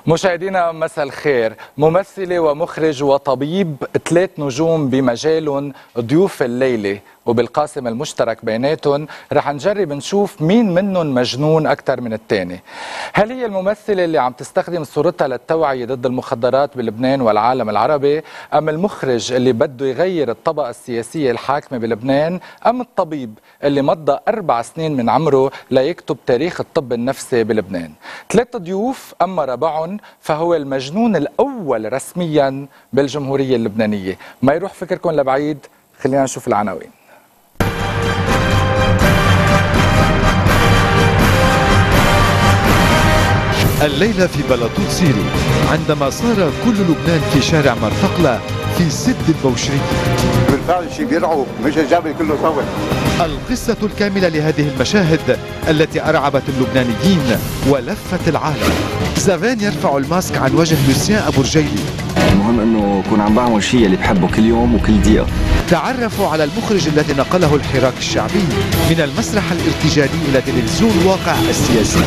مشاهدينا مساء الخير. ممثلة ومخرج وطبيب 3 نجوم بمجالهم ضيوف الليلة، وبالقاسم المشترك بيناتهم رح نجرب نشوف مين منهم مجنون أكثر من الثاني. هل هي الممثلة اللي عم تستخدم صورتها للتوعية ضد المخدرات بلبنان والعالم العربي، أم المخرج اللي بده يغير الطبقة السياسية الحاكمة بلبنان، أم الطبيب اللي مضى 4 سنين من عمره ليكتب تاريخ الطب النفسي بلبنان؟ 3 ضيوف، أما رابعهم فهو المجنون الأول رسميا بالجمهورية اللبنانية. ما يروح فكركم لبعيد، خلينا نشوف العناوين. الليلة في بلاطوط سيري، عندما صار كل لبنان في شارع مرتقلة في سد البوشرية. بالفعل شيء بيرعب، مش الجبل كله صور. القصة الكاملة لهذه المشاهد التي أرعبت اللبنانيين ولفت العالم. زافان يرفع الماسك عن وجه لوسيان أبو رجيلي. المهم انه اكون عم بعمل شيء اللي بحبه كل يوم وكل دقيقة. تعرفوا على المخرج الذي نقله الحراك الشعبي من المسرح الارتجالي إلى تلفزيون الواقع السياسي.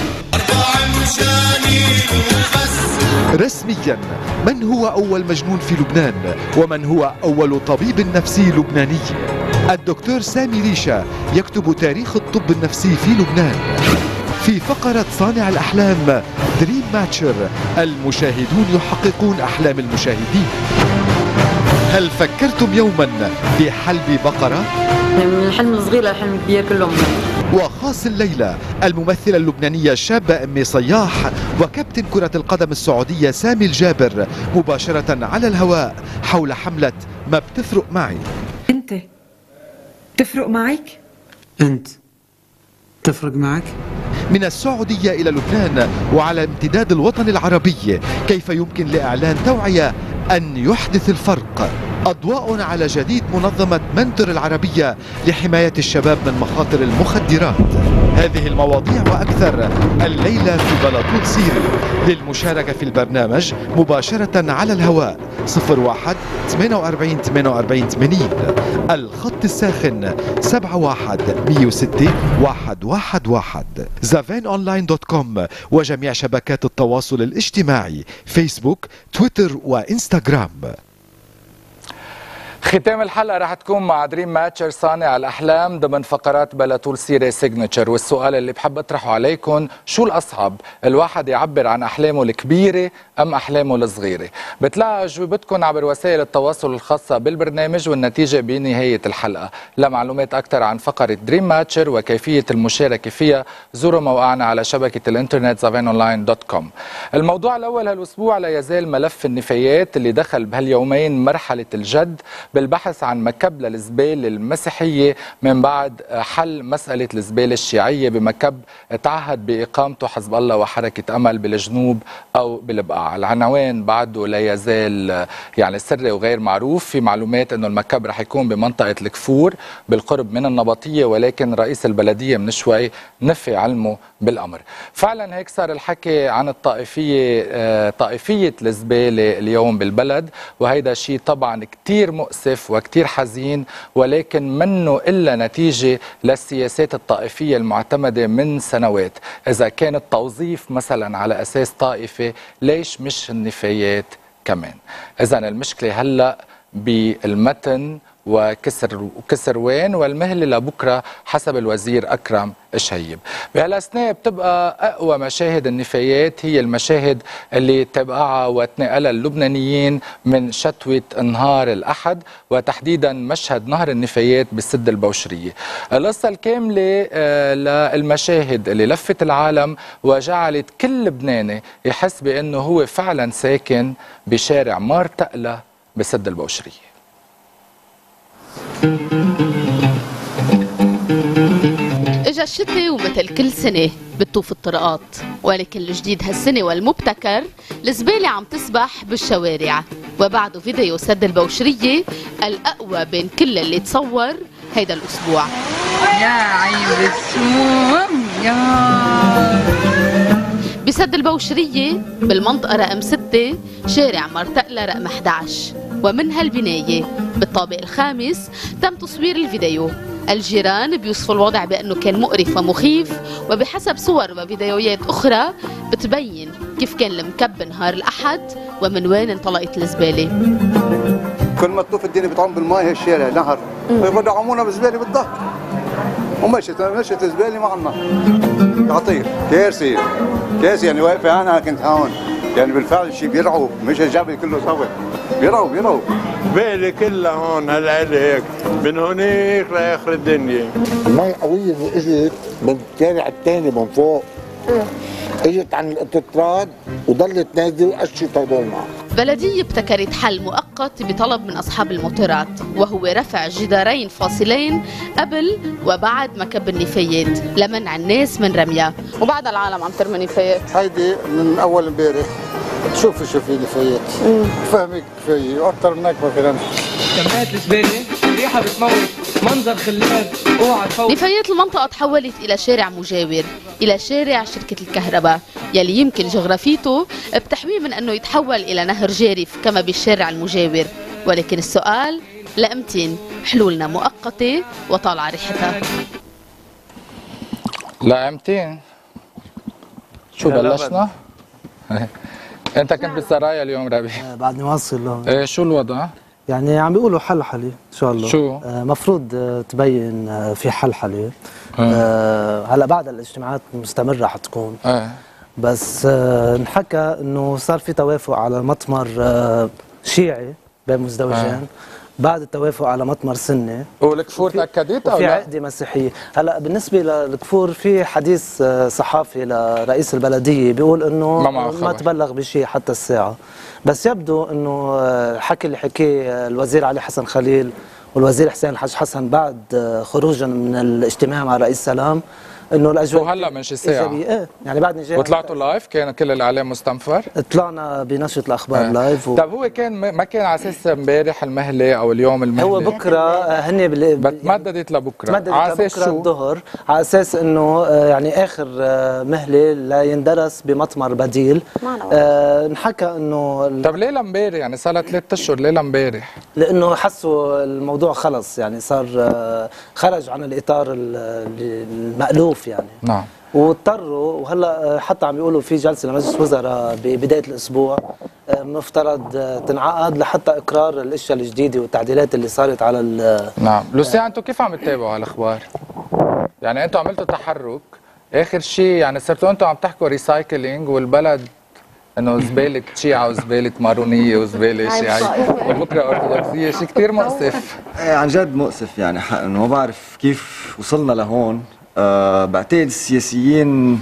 رسميا، من هو أول مجنون في لبنان؟ ومن هو أول طبيب نفسي لبناني؟ الدكتور سامي ريشة يكتب تاريخ الطب النفسي في لبنان. في فقرة صانع الأحلام دريم ماتشر، المشاهدون يحققون أحلام المشاهدين. هل فكرتم يوما في حلب بقرة؟ من الحلم الصغير للحلم الكبير كله مهم. وخاص الليلة الممثلة اللبنانية الشابة أمي صياح وكابتن كرة القدم السعودية سامي الجابر مباشرة على الهواء حول حملة ما بتفرق معي. أنت تفرق معك؟ أنت تفرق معك؟ من السعودية إلى لبنان وعلى امتداد الوطن العربي، كيف يمكن لإعلان توعية أن يحدث الفرق؟ أضواء على جديد منظمة منتور العربية لحماية الشباب من مخاطر المخدرات. هذه المواضيع وأكثر الليلة في بلاطوط سيري. للمشاركة في البرنامج مباشرة على الهواء 01 48 48 80. الخط الساخن 71 106 111. ZavanOnline.com وجميع شبكات التواصل الاجتماعي فيسبوك، تويتر وإنستغرام. ختام الحلقة رح تكون مع دريم ماتشر صانع الأحلام ضمن فقرات بلاطوط سيري سيجنتشر. والسؤال اللي بحب أطرحه عليكم، شو الأصعب؟ الواحد يعبر عن أحلامه الكبيرة أم أحلامه الصغيرة؟ بتلاقوا أجوبتكم عبر وسائل التواصل الخاصة بالبرنامج، والنتيجة بنهاية الحلقة. لمعلومات أكثر عن فقرة دريم ماتشر وكيفية المشاركة فيها زوروا موقعنا على شبكة الإنترنت ZavanOnline.com. الموضوع الأول هالأسبوع لا يزال ملف النفايات اللي دخل بهاليومين مرحلة الجد بالبحث عن مكب للزبالة المسيحية من بعد حل مسألة الزبالة الشيعية بمكب تعهد بإقامته حزب الله وحركة أمل بالجنوب أو بالبقاع. العنوان بعده لا يزال يعني سري وغير معروف. في معلومات أنه المكب رح يكون بمنطقة الكفور بالقرب من النبطية، ولكن رئيس البلدية من شوي نفي علمه بالأمر. فعلا هيك صار الحكي عن الطائفية، طائفية الزبالة اليوم بالبلد، وهيدا شيء طبعا كتير مؤسف وكتير حزين، ولكن منه إلا نتيجة للسياسات الطائفية المعتمدة من سنوات. إذا كان التوظيف مثلا على أساس طائفة، ليش مش النفايات كمان؟ إذا المشكلة هلأ بالمتن وكسر وين، والمهلة لبكرة حسب الوزير أكرم الشهيب. بهالأثناء بتبقى أقوى مشاهد النفايات هي المشاهد اللي تبقعها وتنقلها اللبنانيين من شتوة نهار الأحد، وتحديدا مشهد نهر النفايات بالسد البوشرية. القصة الكاملة للمشاهد اللي لفت العالم وجعلت كل لبناني يحس بأنه هو فعلا ساكن بشارع مار تقلة بسد البوشرية. اجا الشتاء ومثل كل سنة بتطوف الطرقات، ولكن الجديد هالسنة والمبتكر الزبالة عم تسبح بالشوارع. وبعده فيديو سد البوشرية الأقوى بين كل اللي تصور هيدا الأسبوع. يا عيب السوم يا بسد البوشرية بالمنطقة رقم 6 شارع مرتقلة رقم 11. ومن هالبناية بالطابق الخامس تم تصوير الفيديو. الجيران بيوصفوا الوضع بأنه كان مقرف ومخيف، وبحسب صور وفيديوهات أخرى بتبين كيف كان المكب نهار الأحد ومن وين انطلقت الزبالة. كل ما تطوف الدنيا بتعوم بالماء هالشارع نهر ويدعمونا بزباله بالظهر ومشت زباله معنا خطير كارثه كارثه. يعني واقفه انا كنت هون يعني بالفعل شيء بيرعب، مش الجبل كله سوا بيرعب بالي كلها هون هالعيله هيك من هونيك لاخر الدنيا. المي قويه اللي اجت من الشارع الثاني من فوق اجت عن الاوتوستراد وضلت نازله وقشت هدول معها. بلدية ابتكرت حل مؤقت بطلب من أصحاب الموتورات، وهو رفع جدارين فاصلين قبل وبعد مكب النفايات لمنع الناس من رميها. وبعد العالم عم ترمي نفايات. هيدي من أول امبارح شوفي نفايات فهمك كفاية وأكثر من هيك ما فينا نحكي. كمية الزبالة ريحة بتموت، منظر خلاب، اوعى تفوت. نفايات المنطقة تحولت إلى شارع مجاور، إلى شارع شركة الكهرباء يلي يمكن جغرافيته بتحميه من أنه يتحول إلى نهر جارف كما بالشارع المجاور. ولكن السؤال لأمتين حلولنا مؤقتة وطالعة ريحتها. لأمتين شو بلشنا؟ انت كنت بالسرايا اليوم ربيع؟ بعدني واصل لهون. ايه شو الوضع؟ يعني عم بيقولوا حلحله ان شاء الله. شو؟ مفروض تبين في حلحله. هلا بعد الاجتماعات مستمره حتكون. بس انحكى انه صار في توافق على مطمر شيعي بين مزدوجين بعد التوافق على مطمر سني. والكفور تاكدت او في لا؟ عقده مسيحيه. هلا بالنسبه للكفور في حديث صحافي لرئيس البلديه بيقول انه ما تبلغ بشيء حتى الساعه، بس يبدو انه الحكي اللي حكيه الوزير علي حسن خليل والوزير حسين الحاج حسن بعد خروجهم من الاجتماع مع رئيس سلام انه الاجواء وهلا من شي ساعه ايه يعني بعدني جاي. وطلعتوا لايف؟ كان كل الاعلام مستنفر؟ طلعنا بنشره الاخبار لايف طب هو كان ما كان على اساس امبارح المهله او اليوم المهله؟ هو بكره هن تمددت لبكره على اساس شو؟ الظهر على اساس انه يعني اخر مهله لا يندرس بمطمر بديل. انحكى انه طب ليه لامبارح؟ يعني صار لها 3 اشهر، ليه لامبارح؟ لانه حسوا الموضوع خلص يعني صار خرج عن الاطار المألوف يعني. نعم. واضطروا وهلا حتى عم بيقولوا في جلسه لمجلس وزراء ببدايه الاسبوع مفترض تنعقد لحتى اقرار الاشياء الجديده والتعديلات اللي صارت على نعم. لوسيان انتم كيف عم تتابعوا هالاخبار؟ يعني انتم عملتوا تحرك اخر شيء، يعني صرتوا انتم عم تحكوا ريسايكلينج والبلد انه زباله شيعه وزباله مارونيه وزباله شيعيه وبكره ارثوذكسيه، شيء كثير مؤسف. عن جد مؤسف يعني حق انه ما بعرف كيف وصلنا لهون. بعتقد السياسيين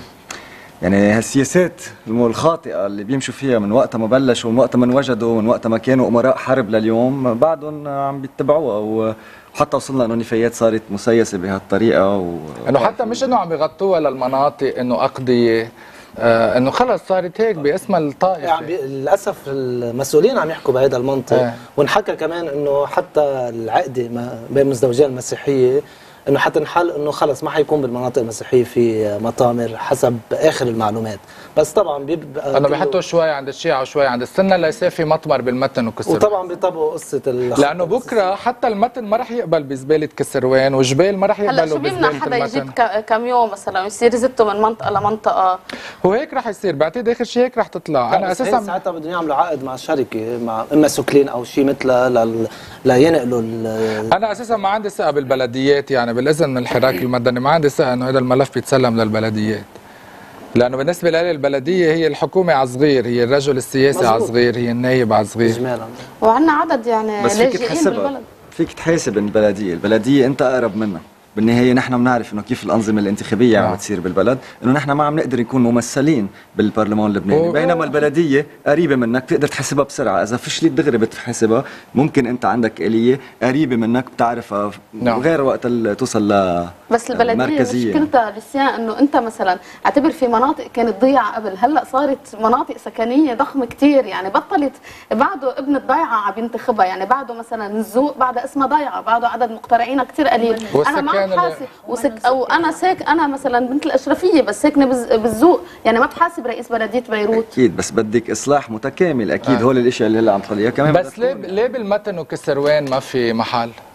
يعني هالسياسات الخاطئه اللي بيمشوا فيها من وقت ما بلشوا، من وقت ما انوجدوا، من وقت ما كانوا امراء حرب لليوم بعدهم عم بيتبعوها، وحتى وصلنا انه نفايات صارت مسيسه بهالطريقه انه حتى مش انه عم يغطوها للمناطق انه اقضيه، انه خلص صارت هيك باسم الطائفه. يعني للاسف المسؤولين عم يحكوا بهذا المنطق. وانحكى كمان انه حتى العقده بين مزدوجين المسيحيه انه حتنحل انه خلص ما حيكون بالمناطق المسيحيه في مطامر حسب اخر المعلومات، بس طبعا بيبقى انه بيحطوا شوي عند الشيعه وشوي عند السنه ليصير في مطمر بالمتن وكسروان. وطبعا بيطبقوا قصه لانه بكره حتى المتن ما رح يقبل بزباله كسروان وجبال ما رح يقبلوا بزباله المتن. هلا شو بيمنع حدا يجيب كاميون مثلا ويصير يزته من منطقه لمنطقه؟ هو هيك رح يصير، بعتقد اخر شيء هيك رح تطلع. انا اساسا ساعتها بدهم يعملوا عقد مع شركه مع اما سوكلين او شيء مثلها لينقلوا. انا اساسا ما عندي ثقه بالبلديات، يعني بالاذن من الحراك المدني ما عندي ثقه انه هذا الملف بيتسلم للبلديات، لانه بالنسبه لي البلديه هي الحكومه على صغير، هي الرجل السياسي على صغير، هي النائب على صغير اجمالا. وعندنا عدد يعني بس فيك تحسبها، فيك تحاسب البلديه انت اقرب منها. بالنهايه نحن بنعرف انه كيف الانظمه الانتخابيه عم تصير بالبلد، انه نحن ما عم نقدر نكون ممثلين بالبرلمان اللبناني، بينما البلديه قريبه منك بتقدر تحسبها بسرعه، اذا فشلت دغري بتحسبها، ممكن انت عندك آلية قريبه منك بتعرفها غير وقت توصل بس البلديه مشكلتها لسيان انه انت مثلا اعتبر في مناطق كانت ضيعه قبل، هلا صارت مناطق سكنيه ضخمه كثير، يعني بطلت بعده ابن الضيعه عم ينتخبها، يعني بعده مثلا الزوق بعده اسمها ضيعه، بعده عدد مقترعينها كثير قليل. انا ما حاسب او انا انا مثلا بنت الاشرفيه بس ساكنه بالزوق، يعني ما بحاسب رئيس بلديه بيروت. اكيد بس بدك اصلاح متكامل، اكيد هول الاشياء اللي هلا عم تقوليها كمان. بس ليه بالمتن وكسروان ما في محل؟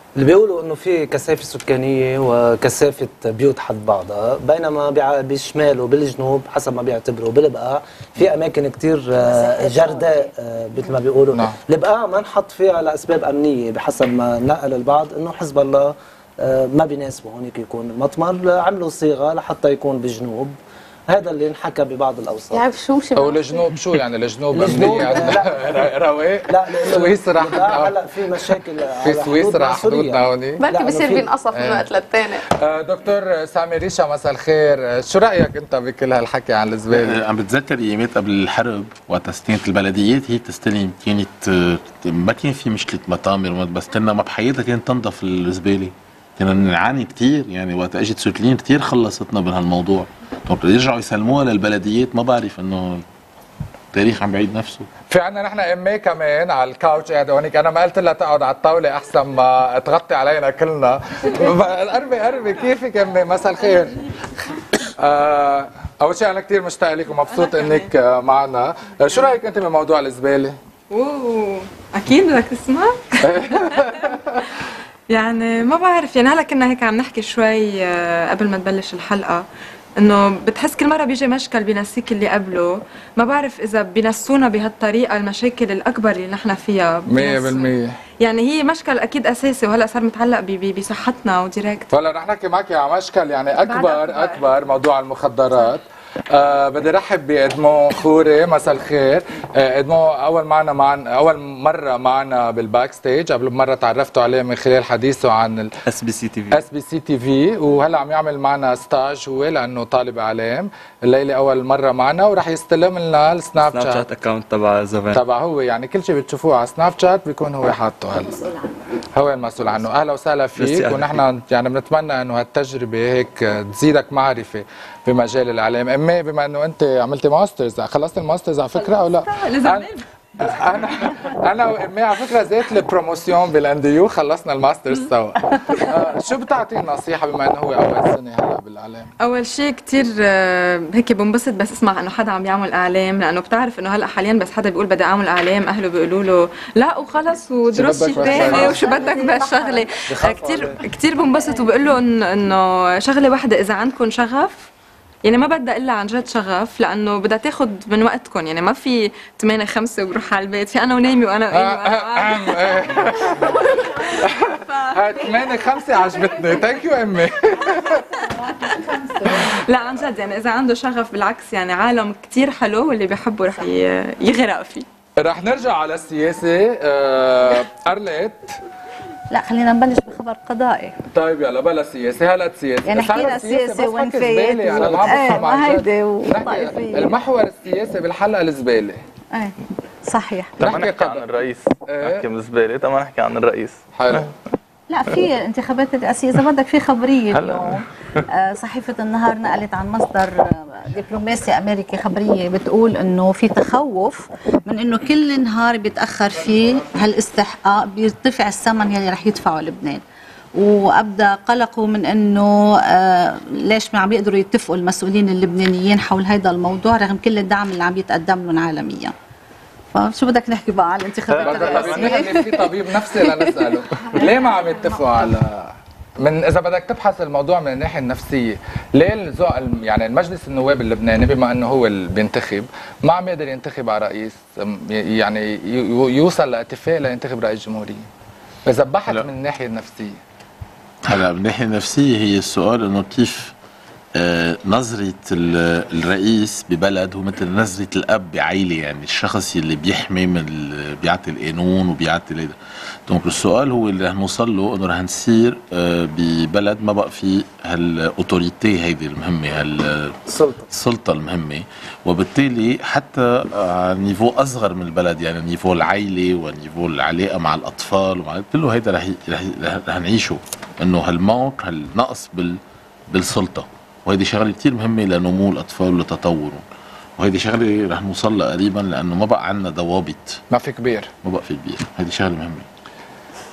اللي بيقولوا انه في كثافه سكانيه وكثافه بيوت حد بعضها، بينما بالشمال وبالجنوب حسب ما بيعتبروا بالبقاع في اماكن كثير جرداء مثل ما بيقولوا. نعم. البقاع ما انحط فيها لاسباب امنيه بحسب ما نقل البعض، انه حزب الله ما بيناسبه هونيك يكون المطمر، عملوا صيغه لحتى يكون بالجنوب. هذا اللي انحكى ببعض الاوساط. يعني شو او الجنوب شو يعني الجنوب يعني رواق؟ لا سويسرا هلا في مشاكل في سويسرا حدودنا هوني، بركي بصير بينقصف من وقت للتاني. دكتور سامي ريشا مساء الخير، شو رايك انت بكل هالحكي عن الزباله؟ عم بتذكر ايامات قبل الحرب وقت استلمت البلديات، هي تستلم كانت ما كان في مشكله مطامر، بس كنا ما بحياتها كانت تنظف الزباله، كنا نعاني كثير يعني. وقت اجت سوتلين كثير خلصتنا بهالموضوع، يرجعوا يسلموها للبلديات. ما بعرف انه التاريخ عم بيعيد نفسه. في عنا نحن امي كمان على الكاوتش قاعده هونيك، انا ما قلت لها تقعد على الطاوله احسن ما تغطي علينا كلنا. قربي كيفك امي؟ مساء الخير. اول شيء انا كثير مشتاق لك ومبسوط انك معنا. شو رايك انت بموضوع الزباله؟ اكيد بدك تسمع. يعني ما بعرف، يعني هلا كنا هيك عم نحكي شوي قبل ما تبلش الحلقه، انه بتحس كل مره بيجي مشكل بينسيك اللي قبله. ما بعرف اذا بينسونا بهالطريقه المشاكل الاكبر اللي نحن فيها 100%. يعني هي مشكل اكيد اساسي، وهلا صار متعلق بصحتنا وديريكت. هلا رح نحكي معك على مشكل يعني اكبر موضوع المخدرات. بدي رحب بإدمو خوري، مساء الخير. إدمو أول مرة معنا بالباك ستيج، قبل مرة تعرفتوا عليه من خلال حديثه عن SBC TV، وهلا عم يعمل معنا ستاج هو لأنه طالب إعلام. الليلة أول مرة معنا وراح يستلم لنا السناب شات اكونت تبع زفان هو، يعني كل شيء بتشوفوه على سناب شات بيكون هو حاطه هلا، هو المسؤول عنه. أهلا وسهلا فيك، ونحن يعني بنتمنى إنه هالتجربة هيك تزيدك معرفة بمجال الإعلام. امي بما انه انت عملتي ماسترز، خلصت الماسترز على فكره او لا؟ انا وامي على فكره ذات البروموسيون بالانديو خلصنا الماسترز سوا. شو بتعطي نصيحه بما انه هو اول سنه هلا بالاعلام؟ اول شيء كثير هيك بنبسط بس اسمع انه حدا عم يعمل اعلام، لانه بتعرف انه هلا حاليا بس حدا بيقول بدي اعمل اعلام اهله بيقولوا له لا وخلص ودرس شيء ثاني وشو بدك بهالشغله. كثير بنبسط وبقول له انه شغله واحده، اذا عندكم شغف يعني ما بدها الا عن جد شغف، لانه بدها تاخذ من وقتكم، يعني ما في 8-5 وبروح على البيت، في انا ونايمي وانا قايمه. 8-5 عجبتني، ثانك يو امي. لا عن جد يعني اذا عنده شغف بالعكس يعني عالم كثير حلو واللي بيحبه رح يغرق فيه. رح نرجع على السياسه. أرلت لا خلينا نبلش بخبر قضائي. طيب يلا بلا سياسه، هلا سياسه يعني حكينا سياسه ونفايات انا ما بفهم عن هيدي وطائفيه. المحور السياسي بالحلقه الزباله. ايه صحيح. طب نحكي عن الرئيس، نحكي من الزباله، طب نحكي عن الرئيس. حلو. لا في انتخابات الرئاسيه اذا بدك في خبريه اليوم. صحيفه النهار نقلت عن مصدر دبلوماسي امريكي خبريه بتقول انه في تخوف من انه كل نهار بيتاخر فيه هالاستحقاق بيرتفع الثمن يلي رح يدفعه لبنان، وابدا قلقوا من انه ليش ما عم يقدروا يتفقوا المسؤولين اللبنانيين حول هذا الموضوع رغم كل الدعم اللي عم يتقدم لهم عالميا. فشو بدك نحكي بقى على الانتخابات الرئاسيه؟ في طبيب نفسي لنساله ليه ما عم يتفقوا على من اذا بدك تبحث الموضوع من الناحيه النفسيه، ليه يعني المجلس النواب اللبناني بما انه هو اللي بينتخب ما عم يقدر ينتخب على رئيس، يعني يوصل لاتفاق لينتخب رئيس جمهوريه؟ اذا بحث من الناحيه النفسيه. هلا من الناحيه النفسيه هي السؤال انه كيف نظرة الرئيس ببلد هو مثل نظرة الأب بعائلة، يعني الشخص اللي بيحمي من بيعطي القانون وبيعطي هذا. دونك السؤال هو اللي رح نوصل له انه رح نصير ببلد ما بقى في هالاوتوريتي هيدي المهمة، السلطة المهمة، وبالتالي حتى على نيفو أصغر من البلد، يعني نيفو العائلة ونيفو العلاقة مع الأطفال ومع كله هيدا رح نعيشه، انه هالموت هالنقص بالسلطة، وهيدي شغله كثير مهمه لنمو الاطفال ولتطورهم، وهيدي شغله رح نوصل لها قريبا لانه ما بقى عندنا ضوابط، ما في كبير، هيدي شغله مهمه.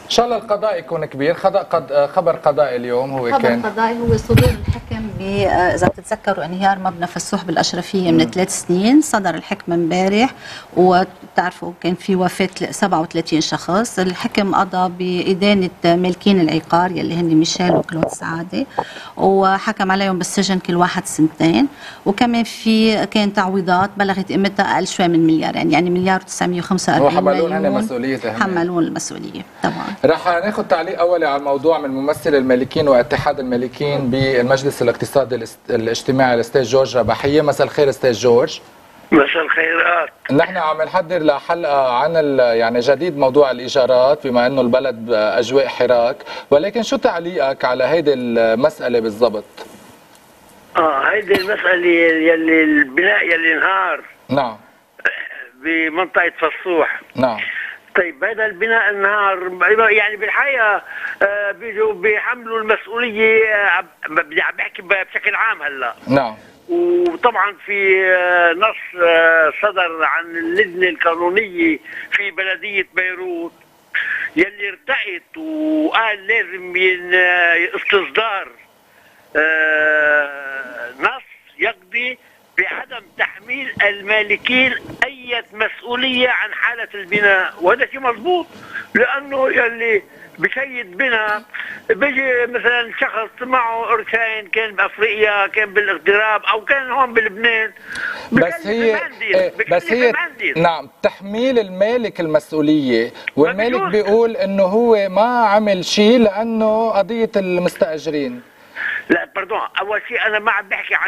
ان شاء الله القضاء يكون كبير. خبر قضائي اليوم هو خبر كان قضائي هو صدور الحكم اذا بتتذكروا انهيار مبنى فسوح بالاشرفيه من 3 سنين. صدر الحكم امبارح وبتعرفوا كان في وفاه 37 شخص. الحكم قضى بادانه مالكين العقار يلي هن ميشيل وكلود سعاده، وحكم عليهم بالسجن كل واحد 2 سنين. وكمان في كان تعويضات بلغت قيمتها اقل شوي من مليار، يعني مليار و945 مليون. وحملون هن مسؤوليتهم، حملون المسؤوليه طبعا. رح ناخذ تعليق اولي على الموضوع من ممثل المالكين واتحاد المالكين بالمجلس الاقتصادي الاجتماعي الاستاذ جورج رباحيه. مساء الخير استاذ جورج. مساء الخيرات. نحن عم نحضر لحلقه عن يعني جديد موضوع الايجارات بما انه البلد باجواء حراك، ولكن شو تعليقك على هيدي المساله بالضبط؟ هيدي المساله يلي البناء يلي انهار نعم بمنطقه فسوح. نعم. طيب هذا البناء انهار يعني بالحقيقه بيجوا بيحملوا المسؤوليه. بدي عم بحكي بشكل عام هلا. نعم. وطبعا في نص صدر عن اللجنه القانونيه في بلديه بيروت يلي ارتأت وقال لازم استصدار نص يقضي بعدم تحميل المالكين اي مسؤوليه عن حاله البناء، وهذا شيء مضبوط لانه يلي بشيد بنا بيجي مثلا شخص معه قرشين كان بافريقيا كان بالاغتراب او كان هون بلبنان بس هي نعم تحميل المالك المسؤوليه، والمالك بيقول انه هو ما عمل شيء لانه قضيه المستاجرين. لا باردون، اول شيء انا ما عم بحكي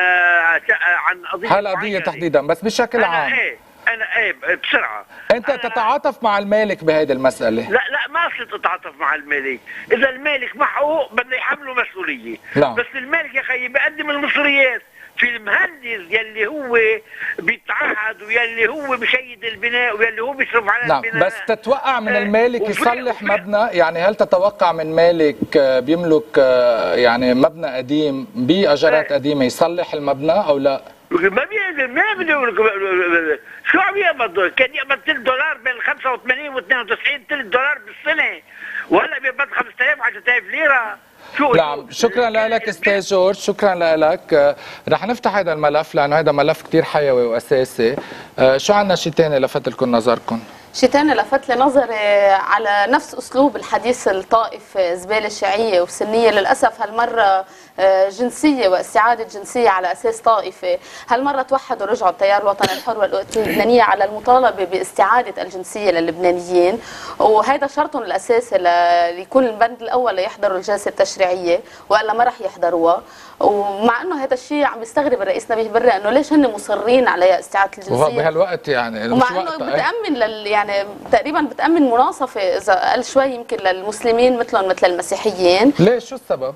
عن قضيه هالقضيه تحديدا بس بشكل عام. انا بسرعه انت تتعاطف مع المالك بهيدي المساله؟ لا ما صرت اتعاطف مع المالك. اذا المالك معه بده يحمله مسؤوليه. لا. بس المالك يا خيي بيقدم المصريات في المهندس يلي هو بيتعهد ويلي هو بشيد البناء ويلي هو بيصرف على البناء. بس تتوقع من المالك يصلح مبنى؟ يعني هل تتوقع من مالك بيملك يعني مبنى قديم باجارات قديمه يصلح المبنى او لا؟ ما بيقدر شو عم يقبض؟ كان يقبض $3 بين 85 و 92 $3 بالسنه، وهلا بيقبض 5000 و10000 ليره. نعم. شكرا لك استاذ جورج، شكرا لك. رح نفتح هذا الملف لانه هذا ملف كثير حيوي واساسي. شو عندنا شيء ثاني لفت لكم نظركم؟ شيء ثاني لفت لي نظري على نفس اسلوب الحديث الطائف زباله شيعيه وسنيه، للاسف هالمره جنسيه واستعاده جنسيه على اساس طائفي. هالمره توحدوا رجعوا التيار الوطني الحر والقوات اللبنانيه على المطالبه باستعاده الجنسيه للبنانيين، وهذا شرطهم الاساسي ليكون البند الاول ليحضروا الجلسه التشريعيه، والا ما رح يحضروها. ومع انه هذا الشيء عم بيستغرب الرئيس نبيه بري انه ليش هن مصرين على استعاده الجنسيه بهالوقت، يعني ومع انه بتامن يعني تقريبا بتامن مناصفه اذا قل شوي يمكن للمسلمين مثلهم مثل المسيحيين. ليش؟ شو السبب؟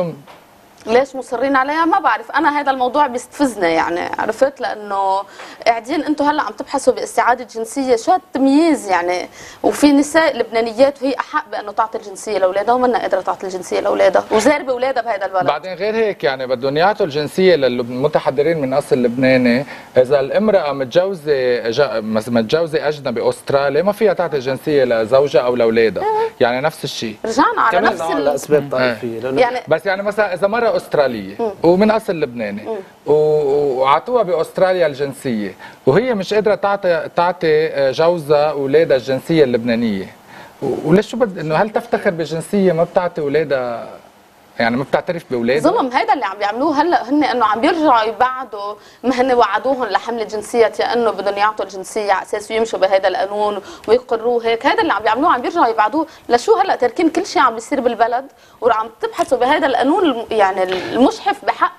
ليش مصرين عليها؟ ما بعرف. انا هذا الموضوع بيستفزنا، يعني عرفت، لانه قاعدين انتم هلا عم تبحثوا باستعاده جنسيه، شو التمييز يعني؟ وفي نساء لبنانيات وهي احق بانه تعطي الجنسيه لاولادها ومنا قادره تعطي الجنسيه لاولادها وزاربه اولادها بهذا البلد. بعدين غير هيك يعني بدهم يعطوا الجنسيه للمتحضرين من اصل لبناني. اذا الامراه متجوزه اجنبي استرالي ما فيها تعطي جنسيه لزوجها او لاولادها. يعني نفس الشيء. رجعنا على نفس الاسباب طائفيه. يعني بس يعني مثلا اذا مره استراليه ومن اصل لبناني وعطوها باستراليا الجنسيه وهي مش قادره تعطي جوزها واولادها الجنسيه اللبنانيه، وليش؟ شو انه هل تفتخر بجنسيه ما بتعطي اولادها، يعني ما بتعترف باولادها؟ ظلم. هيدا اللي عم بيعملوه هلا هن، انه عم بيرجعوا يبعدوا ما هن وعدوهم لحمل الجنسيات، لانه بدهم يعطوا الجنسيه على اساس يمشوا بهذا القانون ويقروه هيك. هذا اللي عم بيعملوه، عم بيرجعوا يبعدوه. لشو هلا تاركين كل شيء عم بيصير بالبلد وعم تبحثوا بهذا القانون يعني المشحف بحق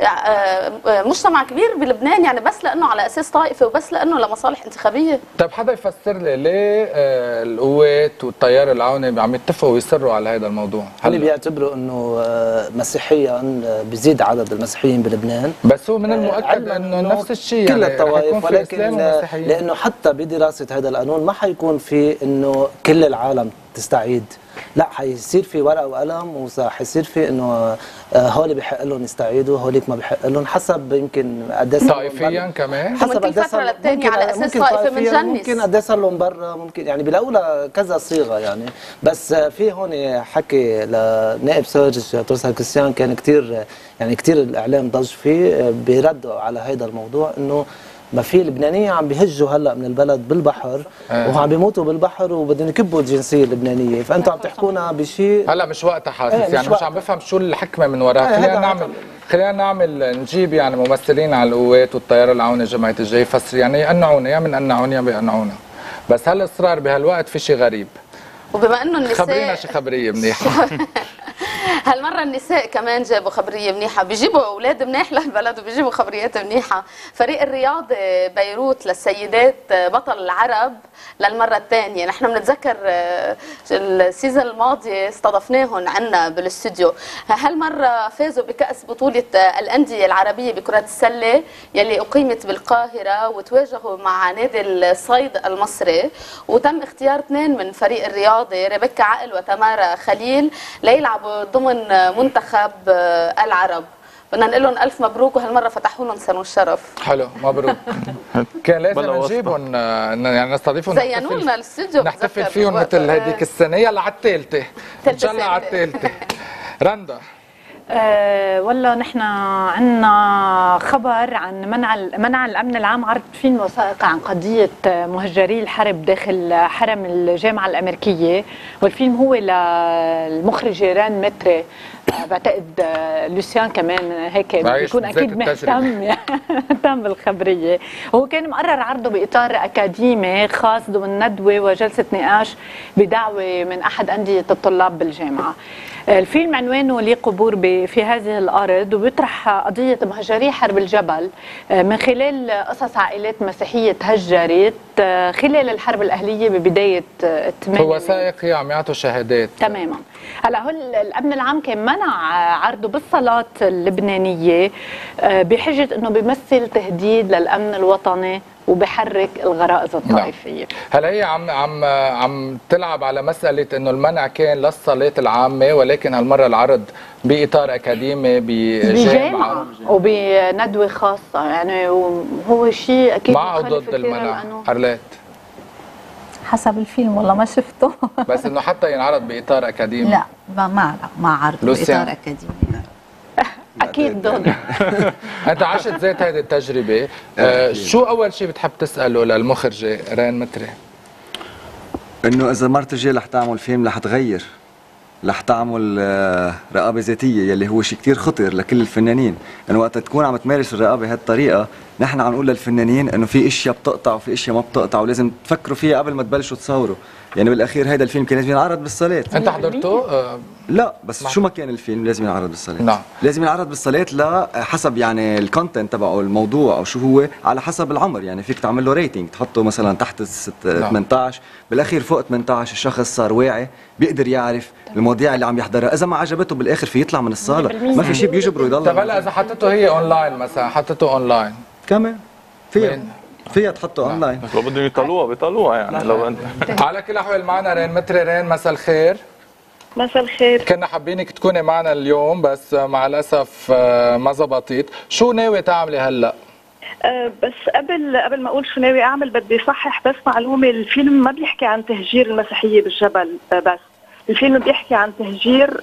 مجتمع كبير بلبنان، يعني بس لانه على اساس طائفي وبس لانه لمصالح انتخابيه. طيب حدا يفسر لي ليه القوات والتيار العوني عم يتفقوا ويصروا على هذا الموضوع؟ هل بيعتبروا انه مسيحيا بيزيد عدد المسيحيين بلبنان؟ بس هو من المؤكد انه نفس الشيء كل يعني الطوائف، ولكن لانه حتى بدراسه هذا القانون ما حيكون في انه كل العالم تستعيد، لا حيصير في ورقه وقلم وحيصير في انه هول بحق لهم يستعيدوا، هوليك ما بحق لهم، حسب يمكن قد طائفيا كمان، حسب ممكن فتره للثانيه على اساس طائفه بنجنس، ممكن قد صار لهم برا، ممكن يعني بلاقوا كذا صيغه يعني. بس في هون حكي لنائب سيرج تورسال كريستيان كان كثير يعني كثير الاعلام ضج فيه، بيردوا على هذا الموضوع انه ما في اللبنانية عم بيهجوا هلا من البلد بالبحر وعم بيموتوا بالبحر وبدهم يكبوا الجنسية اللبنانية، فانتم عم تحكونا بشيء هلا مش وقتها حاسس يعني مش عم بفهم شو الحكمة من وراء. خلينا نجيب يعني ممثلين على القوات والطيارة العونة جماعة الجاي فسر يعني يقنعونا، يا بنقنعون يا بيقنعونا، بس هالإصرار بهالوقت في شيء غريب. وبما انه النساء خبرينا شي خبرية منيحة. هالمرة النساء كمان جابوا خبرية منيحة، بيجيبوا أولاد منيح للبلد وبيجيبوا خبريات منيحة. فريق الرياض بيروت للسيدات بطل العرب للمرة الثانية، نحن بنتذكر السيزون الماضي استضفناهم عنا بالاستوديو، هالمرة فازوا بكأس بطولة الأندية العربية بكرة السلة يلي أقيمت بالقاهرة، وتواجهوا مع نادي الصيد المصري، وتم اختيار 2 من فريق الرياضي ريبيكا عقل وتمارا خليل ليلعبوا ضمن منتخب العرب. بدنا نقول لهم الف مبروك، وهالمره فتحوا لهم سنو الشرف. حلو مبروك. كان لازم نجيبهم يعني نستضيفهم، زينوا لنا الاستوديو نحتفل فيهم مثل هذيك السنه. يلا على الثالثه ان شاء الله، على الثالثه. رندا والله نحن عندنا خبر عن منع الامن العام عرض فيلم وثائقي عن قضيه مهجري الحرب داخل حرم الجامعه الامريكيه، والفيلم هو للمخرجه ران متري، بعتقد لوسيان كمان هيك بيكون اكيد مهتم بالخبريه. هو كان مقرر عرضه باطار اكاديمي خاص ضمن ندوه وجلسه نقاش بدعوه من احد انديه الطلاب بالجامعه. الفيلم عنوانه لي قبور في هذه الارض، وبيطرح قضيه مهجري حرب الجبل من خلال قصص عائلات مسيحيه تهجرت خلال الحرب الاهليه ببدايه الثمانينات. هو وثائقي عم يعطوا شهادات تماما. هلا هو الامن العام كان منع عرضه بالصالات اللبنانيه بحجه انه بيمثل تهديد للامن الوطني وبحرك الغرائز الطائفيه. هلا هي عم تلعب على مساله انه المنع كان للصالات العامه، ولكن هالمره العرض باطار اكاديمي بجامعه وبندوه خاصه، يعني وهو شيء اكيد مع او ضد المنع. أرلات حسب الفيلم والله ما شفته. بس انه حتى ينعرض باطار اكاديمي. لا ما عرض باطار اكاديمي. اكيد ضد. انت عشت ذات هذه التجربه، شو اول شيء بتحب تساله للمخرجه ران متري؟ انه اذا مرت الجاي رح تعمل فيلم رح تغير، رح تعمل رقابه ذاتيه يلي هو شيء كثير خطر لكل الفنانين، انه وقت تكون عم تمارس الرقابه بهالطريقه نحن عم نقول للفنانين انه في اشياء بتقطع وفي اشياء ما بتقطع، ولازم تفكروا فيها قبل ما تبلشوا تصوروا. يعني بالاخير هيدا الفيلم كان لازم ينعرض بالصالات. انت حضرته؟ لا بس شو ما كان الفيلم لازم ينعرض بالصالات. نعم لازم ينعرض بالصالات حسب يعني الكونتنت تبعه، الموضوع او شو هو، على حسب العمر. يعني فيك تعمل له ريتنج، تحطه مثلا تحت 18، بالاخير فوق 18 الشخص صار واعي بيقدر يعرف المواضيع اللي عم يحضرها، اذا ما عجبته بالاخر في يطلع من الصاله، ما في شيء بيجبره يضل. طيب هلا اذا حطيته هي اونلاين مثلا، حطيته اونلاين كمان فيها تحطه اونلاين، بس لو بدهم بيطلوها يعني. لو انت على كل الاحوال معنا رين متري. رين مساء الخير. مساء الخير. كنا حابينك تكوني معنا اليوم بس مع الاسف ما زبطت. شو ناوي تعملي هلا؟ بس قبل ما اقول شو ناوي اعمل بدي صحح بس معلومه. الفيلم ما بيحكي عن تهجير المسيحيه بالجبل بس، الفيلم بيحكي عن تهجير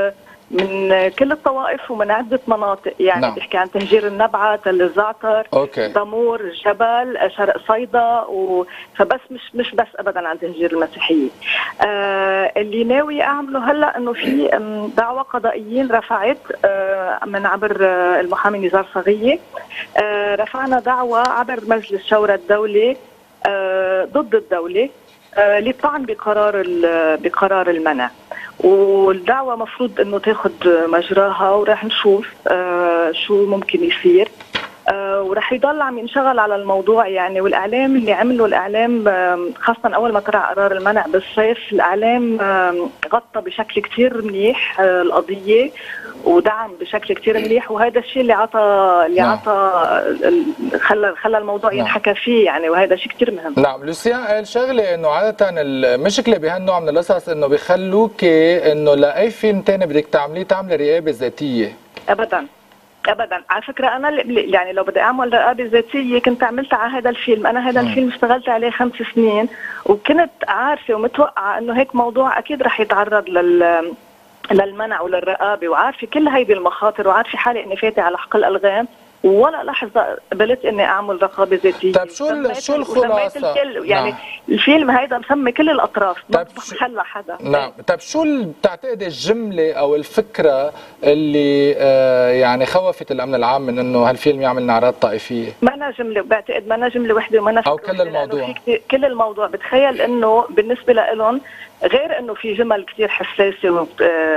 من كل الطوائف ومن عدة مناطق. يعني بيحكي عن تهجير النبعة، تل الزعتر، دمور، جبل، شرق صيدا، فبس مش بس ابدا عن تهجير المسيحية. اللي ناوي اعمله هلا انه في دعوة قضائيين رفعت من عبر المحامي نزار صغية، رفعنا دعوة عبر مجلس شورى الدولة ضد الدولة للطعن بقرار المنع، والدعوة مفروض انه تاخد مجراها، وراح نشوف شو ممكن يصير. ورح يضل عم ينشغل على الموضوع يعني. والاعلام اللي عمله الاعلام خاصه اول ما طلع قرار المنع بالصيف، الاعلام غطى بشكل كثير منيح القضيه ودعم بشكل كثير منيح، وهذا الشيء اللي عطى خلى الموضوع ينحكى فيه يعني، وهذا شيء كثير مهم. نعم. لوسيان قال شغله انه عاده المشكله بهالنوع من القصص انه بيخلوك انه لاي فيلم ثاني بدك تعمليه تعملي رقابه ذاتيه. ابدا على فكره انا يعني لو بدي اعمل رقابه ذاتيه كنت عملتها على هذا الفيلم. انا هذا الفيلم اشتغلت عليه 5 سنين، وكنت عارفه ومتوقعه انه هيك موضوع اكيد رح يتعرض للمنع وللرقابه، وعارفه كل هيدي المخاطر، وعارفه حالي اني فاتي على حقل الغام، ولا لحظه قبلت اني اعمل رقابه ذاتيه. طيب شو الخلاصه؟ يعني الفيلم هيدا مسمي كل الاطراف، ما خلى حدا. نعم. طيب شو بتعتقد الجمله او الفكره اللي يعني خوفت الامن العام من انه هالفيلم يعمل نعرات طائفيه؟ ما جمله، بعتقد ما جمله وحده وما او كل الموضوع. كل الموضوع. بتخيل انه بالنسبه لهم غير انه في جمل كثير حساسه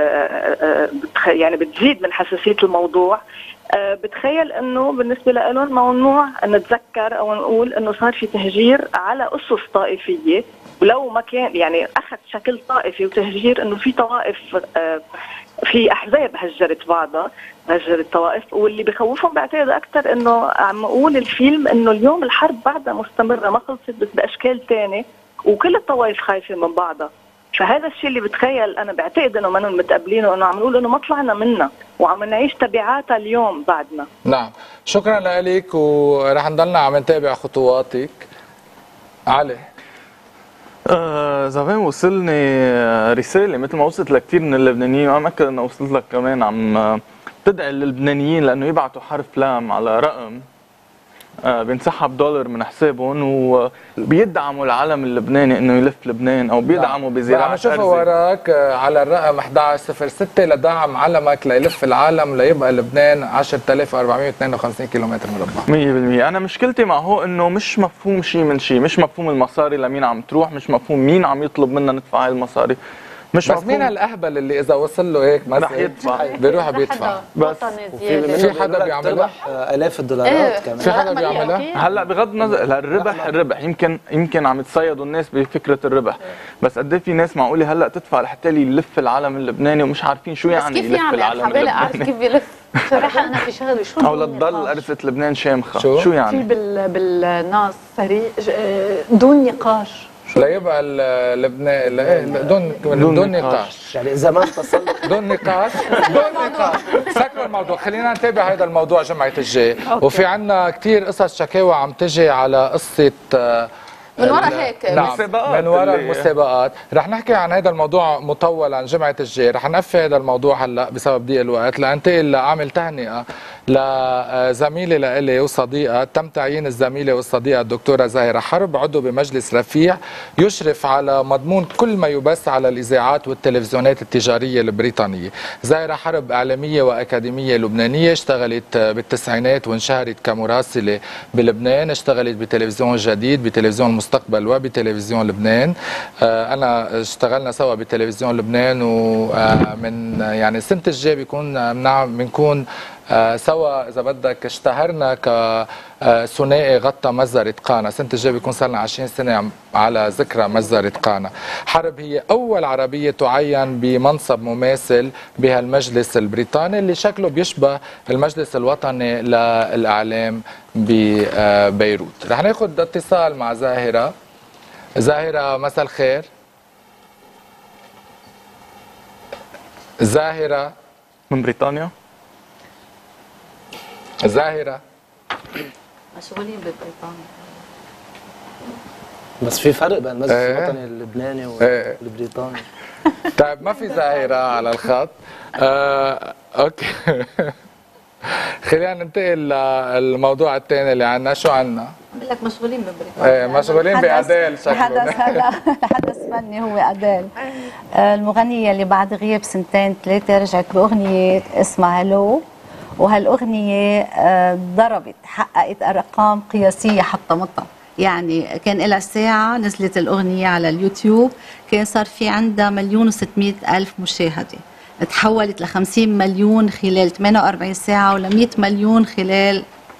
يعني بتزيد من حساسيه الموضوع، بتخيل انه بالنسبه لهم ممنوع نتذكر او نقول انه صار في تهجير على اسس طائفيه، ولو ما كان يعني اخذ شكل طائفي وتهجير، انه في طوائف في احزاب هجرت بعضها، هجرت طوائف. واللي بخوفهم بعتقد اكثر انه عم اقول الفيلم انه اليوم الحرب بعدها مستمره، ما خلصت بس باشكال ثانيه، وكل الطوائف خايفه من بعضها. فهذا الشيء اللي بتخيل انا بعتقد انه منهم متقبلينه، انه عم نقول انه ما طلعنا منها وعم نعيش تبعاتها اليوم بعدنا. نعم. شكرا لك، ورح نضلنا عم نتابع خطواتك. علي. زمان وصلني رساله مثل ما وصلت لكثير من اللبنانيين، وانا متاكد انه وصلت لك كمان، عم تدعي اللبنانيين لانه يبعثوا حرف لام على رقم بينسحب $1 من حسابهم، وبيدعموا العلم اللبناني انه يلف لبنان، او بيدعموا بزراعه عم شوف وراك على الرقم 1106 لدعم علمك ليلف العالم ليبقى لبنان 10452 كيلومتر مربع. 100%. انا مشكلتي معه انه مش مفهوم شيء من شيء، مش مفهوم المصاري لمين عم تروح، مش مفهوم مين عم يطلب منا ندفع هاي المصاري، مش بس مين هالاهبل اللي اذا وصل له هيك مثلا رح يدفع، بيروح بيدفع. بس في حدا بيعملها آلاف الدولارات كمان. في حدا بيعملها. هلا بغض النظر الربح يمكن عم يتصيدوا الناس بفكره الربح، بس قد ايه في ناس معقوله هلا تدفع لحتى يلف العالم اللبناني ومش عارفين شو يعني يلف العالم اللبناني. بس كيف اعرف كيف بيلف؟ بصراحه انا في شغله شو او لتضل قرصه لبنان شامخه. شو يعني؟ في بالناس سريع دون نقاش لا يبقى لبنان دون نقاش. يعني اذا ما اتصل دون نقاش سكروا الموضوع. خلينا نتابع هذا الموضوع جمعة الجاي. وفي عنا كثير قصص شكاوى عم تجي على قصة من وراء هيك من وراء المسابقات. رح نحكي عن هذا الموضوع مطولا جمعة الجاي. رح نقفل هذا الموضوع هلا بسبب ضيق الوقت، لانتقل لاعمل تهنئة لزميلة لإلي وصديقة. تم تعيين الزميلة والصديقة الدكتورة زاهرة حرب عضو بمجلس رفيع يشرف على مضمون كل ما يبث على الإذاعات والتلفزيونات التجارية البريطانية. زاهرة حرب إعلامية وأكاديمية لبنانية، اشتغلت بالتسعينات وانشهرت كمراسلة بلبنان، اشتغلت بتلفزيون جديد، بتلفزيون المستقبل، وبتلفزيون لبنان. أنا اشتغلنا سوا بتلفزيون لبنان، ومن يعني السنة الجاية بنكون سوا اذا بدك اشتهرنا كثنائي غطى مجزرة قانا. سنة الجاي بيكون صار لنا 20 سنة على ذكرى مجزرة قانا. حرب هي اول عربية تعين بمنصب مماثل بهالمجلس البريطاني اللي شكله بيشبه المجلس الوطني للاعلام ببيروت. رح ناخذ اتصال مع زاهرة. زاهرة مساء الخير. زاهرة من بريطانيا. زاهرة مشغولين ببريطانيا، بس في فرق بين المجلس الوطني اللبناني والبريطاني. طيب ما في زاهرة على الخط. اوكي خلينا ننتقل للموضوع الثاني اللي عنا. شو عنا؟ بقول لك مشغولين ببريطانيا. مشغولين بأديل شكله. الحدث فني هو أديل، المغنية اللي بعد غياب 2-3 رجعت بأغنية اسمها هلو، وهالأغنية ضربت، حققت أرقام قياسية حطمتها. يعني كان لها ساعة نزلت الأغنية على اليوتيوب، كان صار في عندها 1,600,000 مشاهدة، تحولت ل50 مليون خلال 48 ساعة، ول100 مليون خلال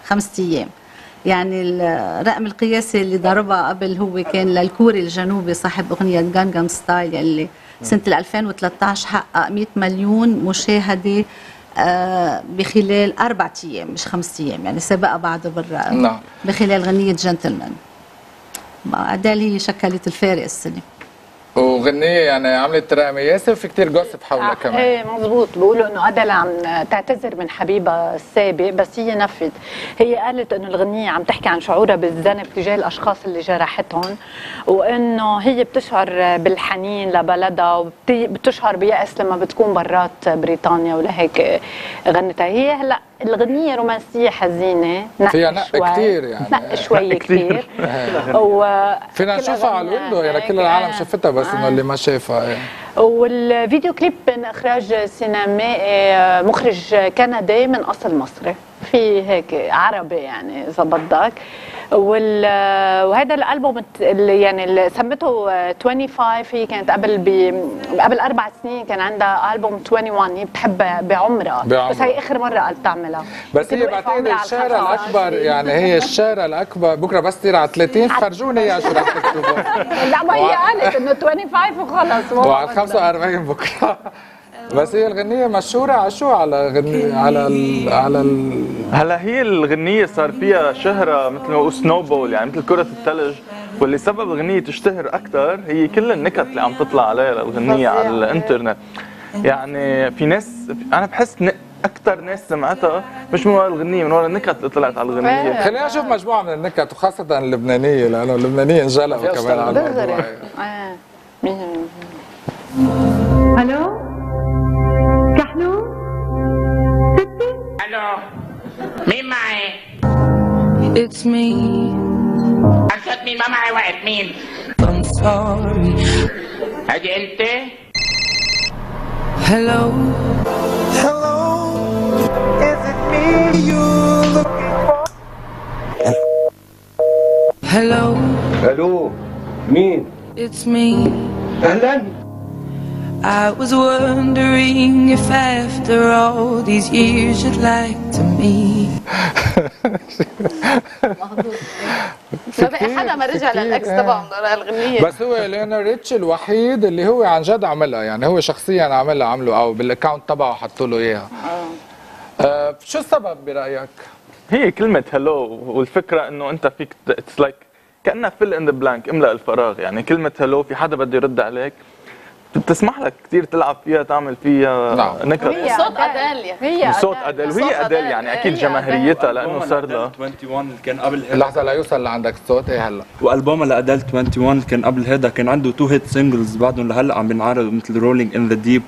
5 أيام. يعني الرقم القياسي اللي ضربها قبل هو كان للكوري الجنوبي صاحب أغنية جانجام ستايل اللي سنة 2013 حقق 100 مليون مشاهدة بخلال 4 أيام مش 5 أيام، يعني سبقها بعده بالرقم. نعم. بخلال غنية جنتلمان. أديل هي شكلت الفارق السنة. وغنية يعني عملت رقم قياسي وفي كتير جوسب حولها كمان. ايه مزبوط، بيقولوا انه أديل عم تعتذر من حبيبها السابق، بس هي نفت. هي قالت انه الغنية عم تحكي عن شعورها بالذنب تجاه الاشخاص اللي جرحتهم، وانه هي بتشعر بالحنين لبلدها وبتشعر بيأس لما بتكون برات بريطانيا، ولهيك غنتها. هي هلا الغنية رومانسية حزينة، فيها نق كتير يعني، نق شوي كتير. فينا نشوفها على الويندو، يعني كل العالم شافتها بس انه اللي ما شافها يعني. والفيديو كليب من اخراج سينمائي مخرج كندي من اصل مصري، في هيك عربي يعني اذا بدك. وهذا الالبوم يعني اللي سمته 25، هي كانت قبل 4 سنين كان عندها البوم 21، هي بتحبها بعمرها، بس هي اخر مره قالت تعملها. بس هي بعتقد الشارع الاكبر، يعني هي الشارع الاكبر بكره بس تصير على 30 فرجوني اياها شو رح تكتبوا. لا ما هي قالت انه 25 وخلص، وعلى 45 بكره. بس هي الغنية مشهورة على شو؟ على غنية على هلا هي الغنية صار فيها شهرة مثل ما هو سنوبول، يعني مثل كرة الثلج، واللي سبب الغنية تشتهر أكثر هي كل النكت اللي عم تطلع عليها الغنية على الانترنت. يعني في ناس، أنا بحس أكثر ناس سمعتها مش من ورا الغنية، من ورا النكت اللي طلعت على الغنية. خلينا نشوف مجموعة من النكت وخاصة اللبنانية، لأنه اللبنانية انجلقوا كمان على الموضوع. الو كحلو ستي. الو مين معي؟ It's me. أنت مين؟ ما معي وقت. مين؟ I'm sorry. هدي أنت؟ Hello. Hello. Is it me you're looking for? Hello. الو مين؟ It's me. اهلا. I was wondering if after all these years you'd like to meet. ما بقى حدا ما رجع للاكس تبعه من وراء الغنية. بس هو ليونر ريتش الوحيد اللي هو عن جد عملها، يعني هو شخصيا عمله او بالاكونت تبعه حطوا له اياها. شو السبب برايك؟ هي كلمة هلو، والفكرة انه انت فيك اتس لايك كأنها فيل ان ذا بلانك، املأ الفراغ. يعني كلمة هلو في حدا بده يرد عليك، بتسمح لك كثير تلعب فيها، تعمل فيها نكت. صوت أديل، هي صوت أديل، وهي أديل يعني أكيد جماهيريتها لأنه صار لها 21 كان قبل لحظة ليوصل لعندك الصوت. ايه هلا والبومها لأديل 21 كان قبل هذا كان عنده 2 هيت سينجلز بعدهم لهلا عم بينعرضوا مثل رولينج ان ذا ديب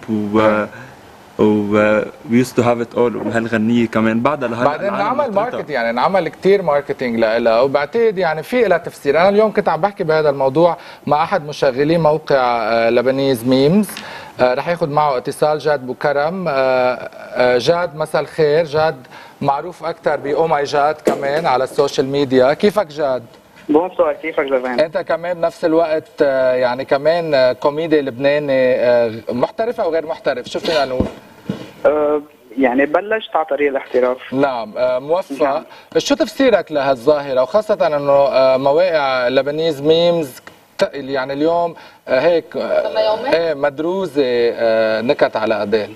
و used to have it all، وهالغنية كمان بعدها لهلا. بعدين نعمل ماركت، يعني نعمل كثير ماركتينج لها، وبعتقد يعني في لها تفسير. انا اليوم كنت عم بحكي بهذا الموضوع مع احد مشغلي موقع لبنيز ميمز، رح ياخذ معه اتصال جاد بوكرم. جاد مساء الخير. جاد معروف اكثر بأو ماي جاد كمان على السوشيال ميديا. كيفك جاد؟ بونسوار، كيفك زمان؟ انت كمان بنفس الوقت يعني كمان كوميدي لبناني محترف او غير محترف؟ شو فينا نقول؟ يعني بلشت على طريق الاحتراف. نعم موفق. نعم. شو تفسيرك لهالظاهرة، وخاصة انه مواقع لبنيز ميمز يعني اليوم هيك مدروزة نكت على أديل؟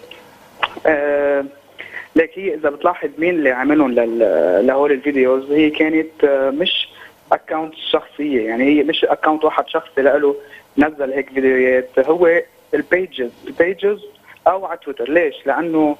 لك هي اذا بتلاحظ مين اللي عملهم لهول الفيديوز، هي كانت مش اكونت شخصية، يعني هي مش اكونت واحد شخصي لإله نزل هيك فيديوهات، هو البيجز او على تويتر. ليش؟ لانه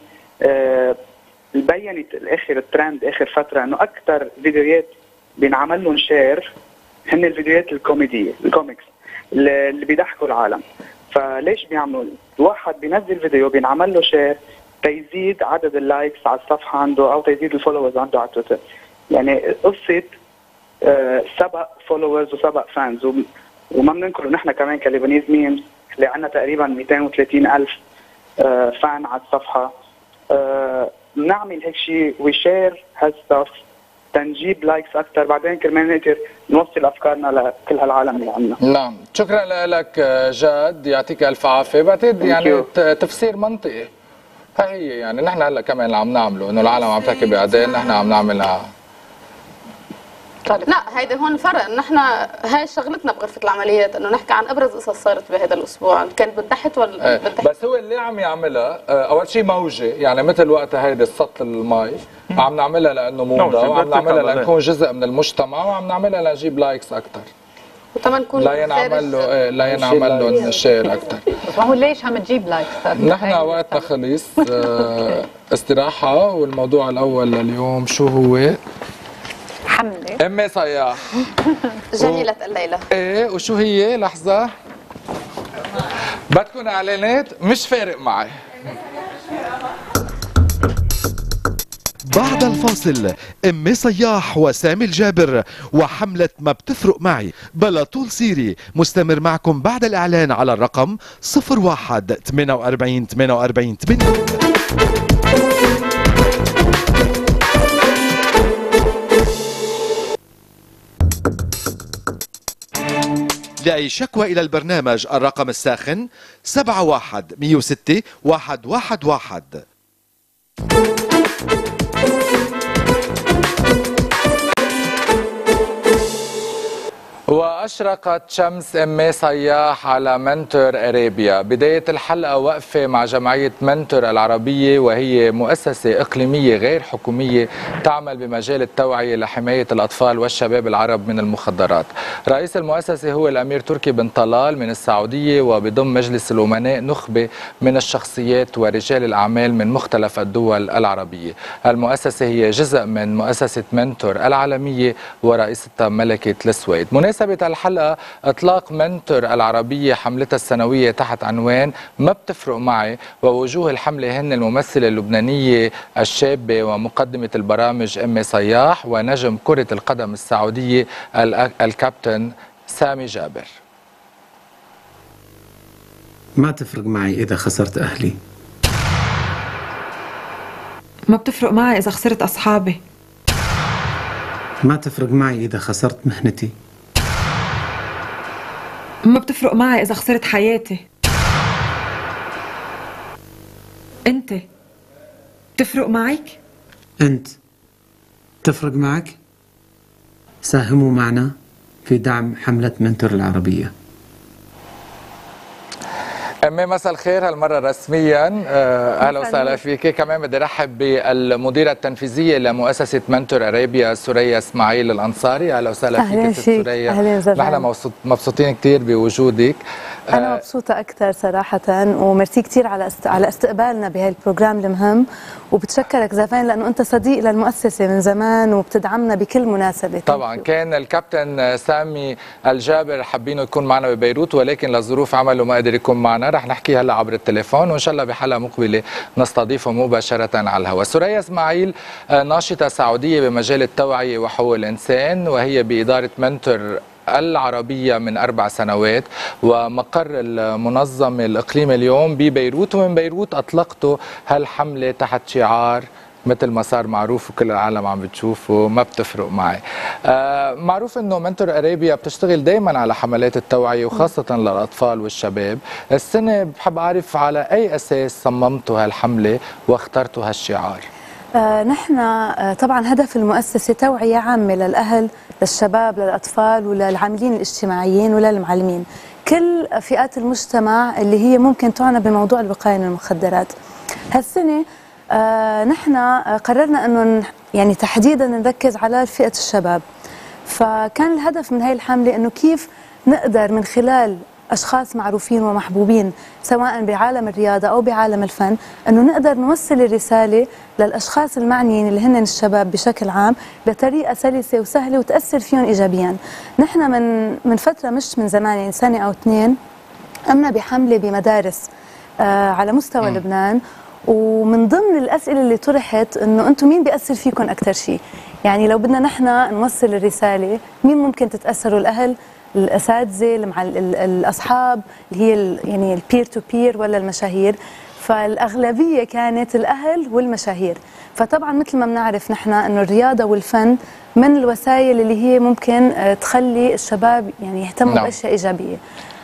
بينت الاخر الترند اخر فتره انه اكثر فيديوهات بينعمل لهم شير هن الفيديوهات الكوميديه الكوميكس اللي بيضحكوا العالم. فليش بيعملوا؟ واحد بينزل فيديو بينعمل له شير تيزيد عدد اللايكس على الصفحه عنده او تيزيد الفولورز عنده على تويتر. يعني قصه سبق فولورز وسبق فانز. وما بننكر نحن كمان كليبانيز ميمز اللي عندنا تقريبا 230,000 فان على الصفحه، نعمل هيك شيء وشير هالستاف تنجيب لايكس اكثر، بعدين كرمال نقدر نوصل افكارنا لكل هالعالم اللي عندنا. نعم، شكرا لك جاد، يعطيك الف عافيه. بعتقد يعني تفسير منطقي. هي يعني نحن هلا كمان اللي عم نعمله، انه العالم عم تحكي بأديل، نحن عم نعملها لا هيدا هون الفرق، نحن هاي شغلتنا بغرفه العمليات انه نحكي عن ابرز قصص صارت بهذا الاسبوع، كانت بالتحت ولا بالتحت. بس هو اللي عم يعملها اول شيء موجه، يعني مثل وقت هيدي السطل المي عم نعملها لانه موضه، وعم نعملها لنكون جزء من المجتمع، وعم نعملها لنجيب لايكس اكثر، وكمان نكون لا ينعمل له لا ينعمل له شير اكثر. بس ما هو ليش عم تجيب لايكس؟ نحن وقتنا خلص استراحه، والموضوع الاول لليوم شو هو؟ حملة أمي صياح جميلة الليلة. ايه وشو هي؟ لحظة بدكم اعلانات؟ مش فارق معي. بعد الفاصل أمي صياح وسامي الجابر وحملة ما بتفرق معي بلا طول سيري مستمر معكم بعد الإعلان على الرقم 01 48 48 8. لأي شكوى إلى البرنامج الرقم الساخن 71 106 111. وأشرقت شمس أمي صياح على منتور أرابيا. بداية الحلقة وقفة مع جمعية منتور العربية، وهي مؤسسة إقليمية غير حكومية تعمل بمجال التوعية لحماية الأطفال والشباب العرب من المخدرات. رئيس المؤسسة هو الأمير تركي بن طلال من السعودية، وبضم مجلس الأمناء نخبة من الشخصيات ورجال الأعمال من مختلف الدول العربية. المؤسسة هي جزء من مؤسسة منتور العالمية ورئيستها ملكة السويد. مناسبة الحلقة إطلاق منتور العربية حملتها السنوية تحت عنوان ما بتفرق معي، ووجوه الحملة هن الممثلة اللبنانية الشابة ومقدمة البرامج أمي صياح، ونجم كرة القدم السعودية الكابتن سامي جابر. ما تفرق معي إذا خسرت أهلي، ما بتفرق معي إذا خسرت أصحابي، ما تفرق معي إذا خسرت مهنتي، ما بتفرق معي إذا خسرت حياتي. أنت بتفرق معك؟ أنت تفرق معك؟ ساهموا معنا في دعم حملة منتور العربية. أمي مساء الخير هالمرة رسميا، أهلا وسهلا فيك. كمان بدي أرحب بالمديرة التنفيذية لمؤسسة منتور أرابيا سوريا إسماعيل الأنصاري. أهلا وسهلا فيك ست سوريا. نحن مبسوطين كثير بوجودك. أنا مبسوطة أكثر صراحة، وميرسي كثير على استقبالنا بهالبروجرام المهم، وبتشكرك زفان لأنه أنت صديق للمؤسسة من زمان وبتدعمنا بكل مناسبة. طبعا كان الكابتن سامي الجابر حابينه يكون معنا ببيروت، ولكن لظروف عمله ما قدر يكون معنا. رح نحكي هلا عبر التليفون، وإن شاء الله بحلقة مقبلة نستضيفه مباشرة على الهواء. سوريا إسماعيل ناشطة سعودية بمجال التوعية وحقوق الإنسان، وهي بإدارة منتور العربية من 4 سنوات، ومقر المنظمة الإقليمي اليوم ببيروت. ومن بيروت أطلقتوا هالحملة تحت شعار مثل ما صار معروف وكل العالم عم بتشوفه ما بتفرق معي. معروف انه منتور أرابيا بتشتغل دائما على حملات التوعية وخاصة للأطفال والشباب. السنة بحب أعرف على أي أساس صممتوا هالحملة واخترتوا هالشعار؟ نحن طبعا هدف المؤسسة توعية عامة للأهل، للشباب، للأطفال، وللعاملين الاجتماعيين وللمعلمين، كل فئات المجتمع اللي هي ممكن تعنى بموضوع الوقاية من المخدرات. هالسنة نحن قررنا أنه يعني تحديدا نركز على فئة الشباب، فكان الهدف من هاي الحملة أنه كيف نقدر من خلال أشخاص معروفين ومحبوبين سواء بعالم الرياضة أو بعالم الفن أنه نقدر نوصل الرسالة للأشخاص المعنيين اللي هن الشباب بشكل عام بطريقة سلسة وسهلة وتأثر فيهم إيجابيا. نحن من فترة مش من زمان، يعني سنة أو 2 قمنا بحملة بمدارس على مستوى لبنان، ومن ضمن الأسئلة اللي طرحت أنه أنتم مين بيأثر فيكم أكثر شيء؟ يعني لو بدنا نحن نوصل الرسالة مين ممكن تتأثروا؟ الأهل، الأساتذة، الأصحاب اللي هي يعني البير تو بير، ولا المشاهير؟ فالأغلبية كانت الأهل والمشاهير. فطبعا مثل ما بنعرف نحن أنه الرياضة والفن من الوسائل اللي هي ممكن تخلي الشباب يعني يهتموا بأشياء إيجابية.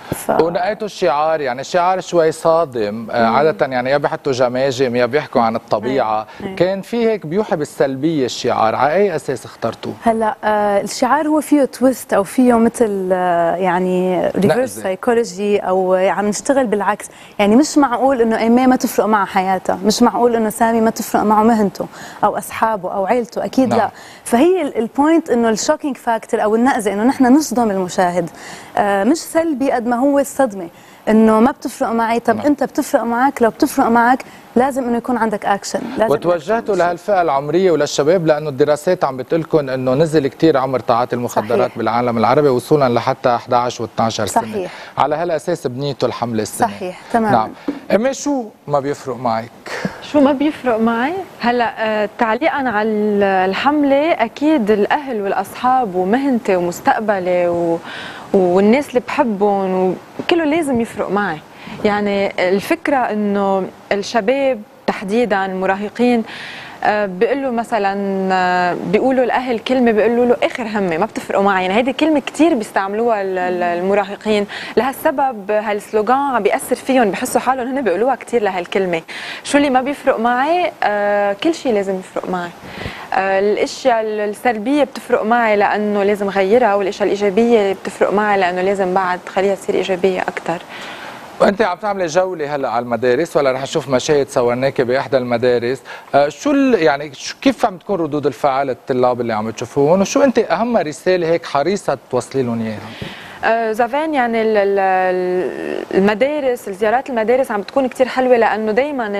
ونقيتوا الشعار، يعني الشعار شوي صادم عادة، يعني يا بيحطوا جماجم يا بيحكوا عن الطبيعة. كان في هيك بيوحي بالسلبية الشعار، على أي أساس اخترتوه؟ هلا الشعار هو فيه تويست او فيه مثل يعني ريفرس سايكولوجي، او عم نشتغل بالعكس. يعني مش معقول انه ايمي ما تفرق مع حياتها، مش معقول انه سامي ما تفرق معه مهنته او اصحابه او عيلته، اكيد لا. فهي البوينت انه الشوكينج فاكتور او النقزه، انه نحن نصدم المشاهد، مش سلبي قد ما هو الصدمه انه ما بتفرق معي. طب انت بتفرق معك، لو بتفرق معك لازم انه يكون عندك اكشن. وتوجهتوا لهالفئه العمريه وللشباب، لانه الدراسات عم بتقول لكم انه نزل كثير عمر تعاطي المخدرات بالعالم العربي، وصولا لحتى 11 و12 سنه. صحيح. على هالاساس بنيتوا الحمله السنه. صحيح تماما. نعم. اما شو ما بيفرق معك؟ شو ما بيفرق معي؟ هلا تعليقا على الحمله، اكيد الاهل والاصحاب ومهنتي ومستقبلي والناس اللي بحبهم وكله لازم يفرق معي. يعني الفكره انه الشباب تحديدا المراهقين بيقولوا مثلا، بيقولوا الاهل كلمه بيقولوا له اخر همي ما بتفرقوا معي. يعني هيدي كلمه كثير بيستعملوها المراهقين، لهالسبب هالسلوغان عم بياثر فيهم، بحسوا حالهم هن بيقولوها كثير لهالكلمه. شو اللي ما بيفرق معي؟ كل شيء لازم يفرق معي. الاشياء السلبيه بتفرق معي لانه لازم غيرها، والاشياء الايجابيه بتفرق معي لانه لازم بعد خليها تصير ايجابيه اكثر. وانت عم تعملي جوله هلا على المدارس، ولا رح نشوف مشاهد صورناكي باحدى المدارس، شو يعني كيف عم تكون ردود الفعل الطلاب اللي عم تشوفوهم، وشو انت اهم رساله هيك حريصه توصلي لهم اياها؟ زافان، يعني المدارس، الزيارات المدارس عم بتكون كتير حلوه، لانه دائما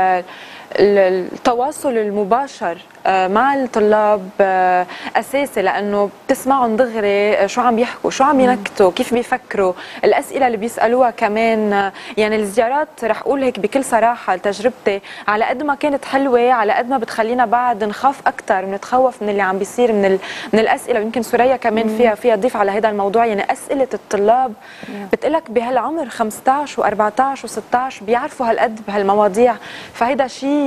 التواصل المباشر مع الطلاب اساسي، لانه بتسمعهم دغري شو عم يحكوا، شو عم ينكتوا، كيف بيفكروا، الاسئله اللي بيسالوها كمان. يعني الزيارات رح اقول هيك بكل صراحه لتجربتي، على قد ما كانت حلوه على قد ما بتخلينا بعد نخاف اكثر، بنتخوف من اللي عم بيصير من الاسئله. ويمكن سوريا كمان فيها تضيف على هذا الموضوع. يعني اسئله الطلاب بتقلك بهالعمر 15 و14 و16 بيعرفوا هالقد بهالمواضيع، فهيدا شيء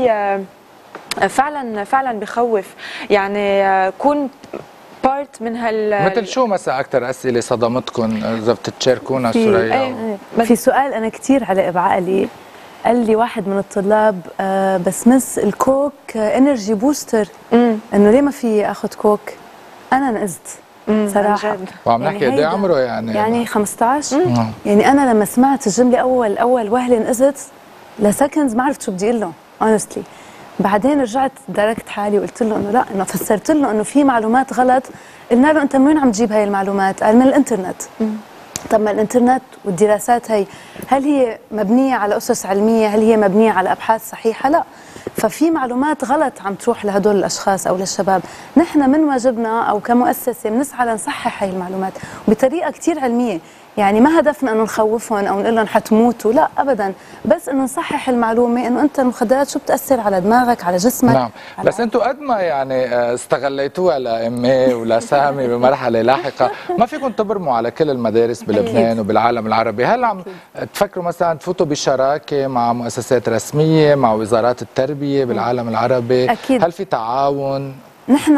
فعلا بخوف. يعني كون بارت من مثل شو مثلا اكثر اسئله صدمتكم اذا بتتشاركونا سوريا؟ في سؤال انا كثير علق بعقلي، قال لي واحد من الطلاب بس مس الكوك انرجي بوستر، انه ليه ما في اخذ كوك؟ انا نقزت صراحه. وعم نحكي قد ايه عمره؟ يعني 15. يعني انا لما سمعت الجمله اول وهله نقزت لسكندز، ما عرفت شو بدي اقول له honestly. بعدين رجعت دركت حالي وقلت له انه لا، انه فسرت له انه في معلومات غلط. قلنا له انت من وين عم تجيب هاي المعلومات؟ قال من الانترنت. طب ما الانترنت والدراسات هي، هل هي مبنيه على اسس علميه؟ هل هي مبنيه على ابحاث صحيحه؟ لا. ففي معلومات غلط عم تروح لهدول الاشخاص او للشباب. نحن من واجبنا او كمؤسسه بنسعى لنصحح هاي المعلومات بطريقه كثير علميه. يعني ما هدفنا انه نخوفهم او نقول لهم حتموتوا، لا ابدا، بس انه نصحح المعلومه انه انت المخدرات شو بتاثر على دماغك، على جسمك. نعم. بس انتم قد ما يعني استغليتوها لامي ولسامي بمرحله لاحقه، ما فيكم تبرموا على كل المدارس بلبنان وبالعالم العربي. هل عم تفكروا مثلا تفوتوا بشراكه مع مؤسسات رسميه، مع وزارات التربيه بالعالم العربي؟ أكيد. هل في تعاون؟ نحن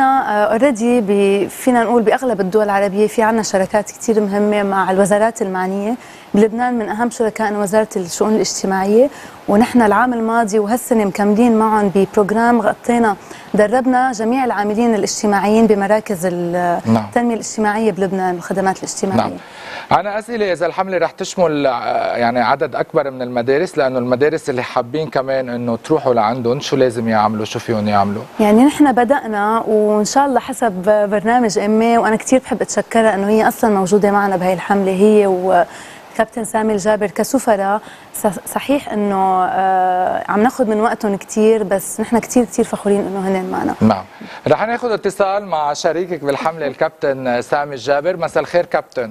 اوريدي فينا نقول باغلب الدول العربيه في عنا شراكات كثير مهمه مع الوزارات المعنيه. بلبنان من اهم شركائنا وزاره الشؤون الاجتماعيه، ونحن العام الماضي وهالسنه مكملين معهم ببروجرام غطينا دربنا جميع العاملين الاجتماعيين بمراكز التنميه الاجتماعيه بلبنان والخدمات الاجتماعيه. نعم. أنا أسئلة إذا الحملة رح تشمل يعني عدد أكبر من المدارس، لأنه المدارس اللي حابين كمان إنه تروحوا لعندهم شو لازم يعملوا، شو فيهم يعملوا؟ يعني نحن بدأنا وإن شاء الله حسب برنامج أمي، وأنا كثير بحب أتشكرها إنه هي أصلا موجودة معنا بهاي الحملة، هي وكابتن سامي الجابر كسفراء. صحيح إنه عم ناخذ من وقتهم كثير، بس نحن كثير فخورين إنه هن معنا. نعم. رح ناخذ اتصال مع شريكك بالحملة الكابتن سامي الجابر. مساء الخير كابتن.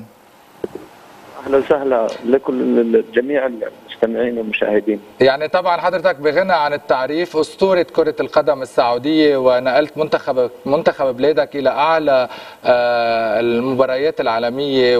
اهلا وسهلا لكل جميع المستمعين والمشاهدين. يعني طبعا حضرتك بغنى عن التعريف اسطوره كره القدم السعوديه، ونقلت منتخب بلادك الى اعلى المباريات العالميه،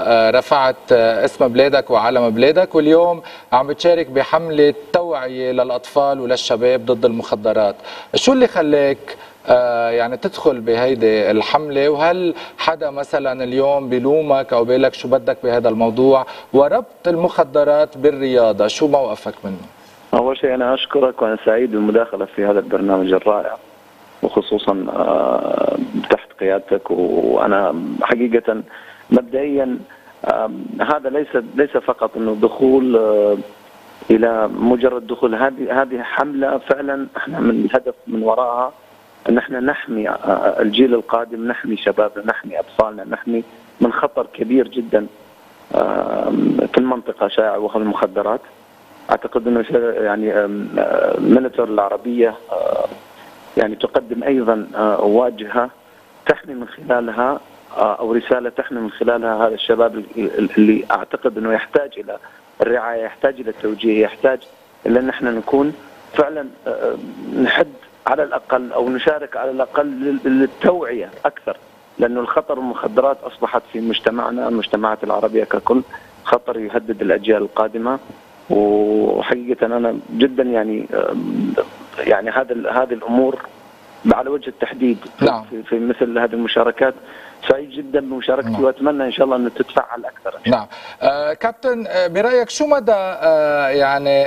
ورفعت اسم بلادك وعلم بلادك، واليوم عم بتشارك بحمله توعيه للاطفال وللشباب ضد المخدرات. شو اللي خلاك يعني تدخل بهيدي الحملة؟ وهل حدا مثلا اليوم بيلومك أو بيقول لك شو بدك بهذا الموضوع؟ وربط المخدرات بالرياضة شو موقفك منه؟ أول شيء أنا أشكرك وأنا سعيد بالمداخلة في هذا البرنامج الرائع، وخصوصا تحت قيادتك. وأنا حقيقة مبدئيا هذا ليس فقط انه دخول الى مجرد دخول، هذه حمله فعلا احنا من الهدف من وراءها ان احنا نحمي الجيل القادم، نحمي شبابنا، نحمي اطفالنا، نحمي من خطر كبير جدا في المنطقه شائع وهو المخدرات. اعتقد انه يعني مينتر العربيه يعني تقدم ايضا واجهه تحمي من خلالها او رساله تحمي من خلالها هذا الشباب اللي اعتقد انه يحتاج الى الرعايه، يحتاج الى التوجيه، يحتاج الى ان احنا نكون فعلا نحد على الاقل او نشارك على الاقل للتوعيه اكثر، لانه الخطر المخدرات اصبحت في مجتمعنا المجتمعات العربيه ككل خطر يهدد الاجيال القادمه. وحقيقه انا جدا يعني هذه الامور على وجه التحديد في مثل هذه المشاركات سعيد جدا بمشاركتي واتمنى ان شاء الله ان تتفعل اكثر. نعم. كابتن برايك شو مدى يعني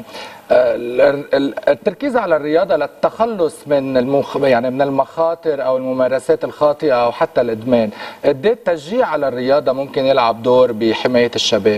التركيز على الرياضه للتخلص من يعني من المخاطر او الممارسات الخاطئه او حتى الادمان؟ قد ايه التشجيع على الرياضه ممكن يلعب دور بحمايه الشباب؟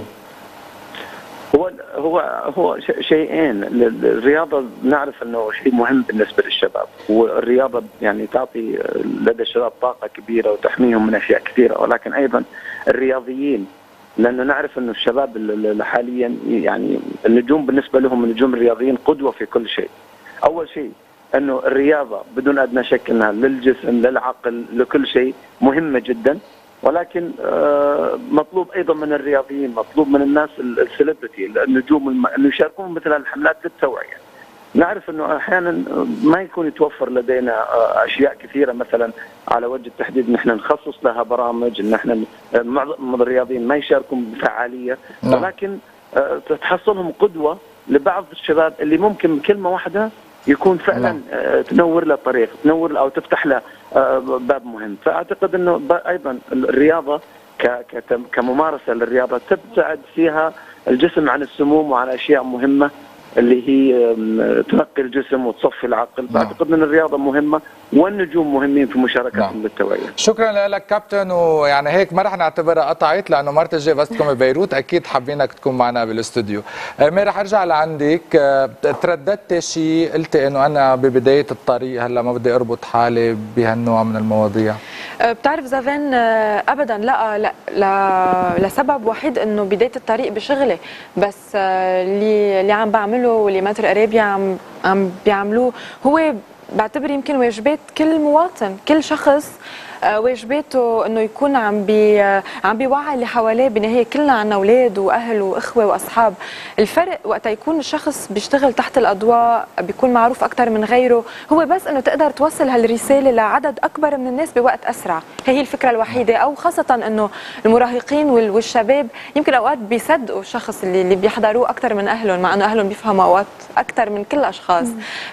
هو شيئين. الرياضه نعرف انه شيء مهم بالنسبه للشباب، والرياضه يعني تعطي لدى الشباب طاقه كبيره وتحميهم من اشياء كثيره، ولكن ايضا الرياضيين، لانه نعرف انه الشباب حاليا يعني النجوم بالنسبه لهم النجوم الرياضيين قدوه في كل شيء. اول شيء انه الرياضه بدون ادنى شك انها للجسم للعقل لكل شيء مهمه جدا، ولكن مطلوب ايضا من الرياضيين، مطلوب من الناس السليبرتي النجوم انه يشاركون مثل الحملات للتوعيه. نعرف انه احيانا ما يكون يتوفر لدينا اشياء كثيره، مثلا على وجه التحديد نحن نخصص لها برامج، ان احنا معظم الرياضيين ما يشاركون بفعاليه، ولكن تحصلهم قدوه لبعض الشباب اللي ممكن كلمه واحده يكون فعلا تنور له طريق، تنور له او تفتح له باب مهم. فاعتقد انه ايضا الرياضه كممارسه للرياضه تبتعد فيها الجسم عن السموم وعن اشياء مهمه اللي هي تنقي الجسم وتصفي العقل. فاعتقد ان الرياضه مهمه والنجوم مهمين في مشاركتهم للتوعيه. شكرا لك كابتن، ويعني هيك ما رح نعتبرها قطعت لانه مرة الجاي بسكم ببيروت اكيد حابينك تكون معنا بالاستوديو. ما رح ارجع لعندك، ترددت شيء قلتي انه انا ببدايه الطريق هلا ما بدي اربط حالي بهالنوع من المواضيع. بتعرف زافين ابدا لا لسبب وحيد انه بدايه الطريق بشغلي، بس اللي عم بعمله واللي ماتر قريبي عم بيعملوه هو بعتبر يمكن واجبات كل مواطن، كل شخص واجباته انه يكون عم بيوعي اللي حواليه. بالنهايه كلنا عنا اولاد واهل واخوه واصحاب. الفرق وقت يكون الشخص بيشتغل تحت الاضواء بيكون معروف اكثر من غيره، هو بس انه تقدر توصل هالرساله لعدد اكبر من الناس بوقت اسرع. هي الفكره الوحيده. او خاصه انه المراهقين والشباب يمكن اوقات بيصدقوا الشخص اللي بيحضروه اكثر من اهلهم، مع انه اهلهم بيفهموا اوقات اكثر من كل الاشخاص.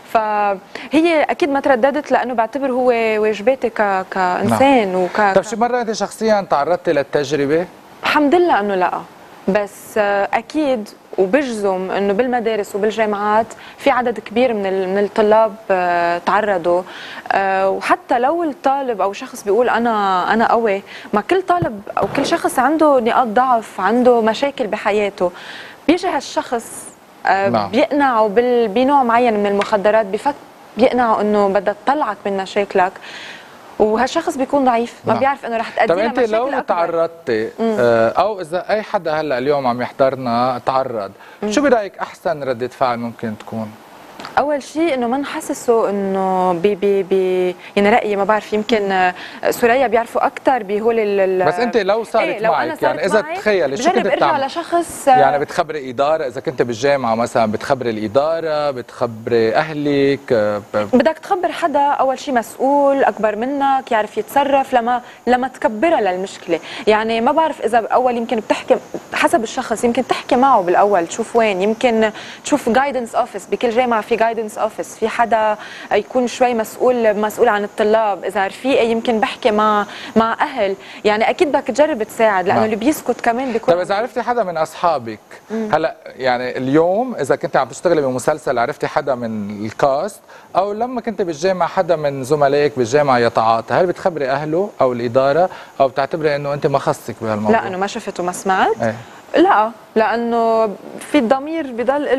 فهي اكيد ما ترددت لانه بعتبر هو واجباتي كانسان. طيب شي مرة انت شخصيا تعرضتي للتجربة؟ الحمد لله انه لا، بس اكيد وبجزم انه بالمدارس وبالجامعات في عدد كبير من الطلاب تعرضوا. وحتى لو الطالب او شخص بيقول انا قوي، ما كل طالب او كل شخص عنده نقاط ضعف، عنده مشاكل بحياته. بيجي هالشخص بيقنعه بنوع معين من المخدرات، بيقنعه انه بدها تطلعك من مشاكلك، وهالشخص بيكون ضعيف، ما بيعرف انه رح تأدي له مشاكل اكبر. طب انت لو تعرضتي او اذا اي حدا هلا اليوم عم يحضرنا تعرض، شو برايك احسن ردة فعل ممكن تكون؟ اول شيء انه ما نحسسه انه يعني رايي ما بعرف، يمكن سوريا بيعرفوا اكثر بهول بس انت لو صارت معك يعني اذا تخيلي شو كنت بتعمل؟ لشخص يعني بتخبري اداره، اذا كنت بالجامعه مثلا بتخبري الاداره، بتخبري اهلك، بدك تخبر حدا اول شيء مسؤول اكبر منك يعرف يتصرف لما تكبرها للمشكله. يعني ما بعرف اذا اول يمكن بتحكي حسب الشخص، يمكن تحكي معه بالاول تشوف وين، يمكن تشوف جايدنس اوفيس. بكل جامعه في بالجايدنس اوفيس، في حدا يكون شوي مسؤول عن الطلاب، اذا رفيقي يمكن بحكي مع اهل، يعني اكيد بدك تجرب تساعد لانه اللي بيسكت كمان بيكون. طيب اذا عرفتي حدا من اصحابك هلا يعني اليوم اذا كنت عم تشتغلي بمسلسل عرفتي حدا من الكاست، او لما كنت بالجامعه حدا من زملائك بالجامعه يتعاطى، هل بتخبري اهله او الاداره او بتعتبري انه انت ما خصك بهالموضوع؟ لا، انه ما شفت وما سمعت. ايه. لا، لانه في الضمير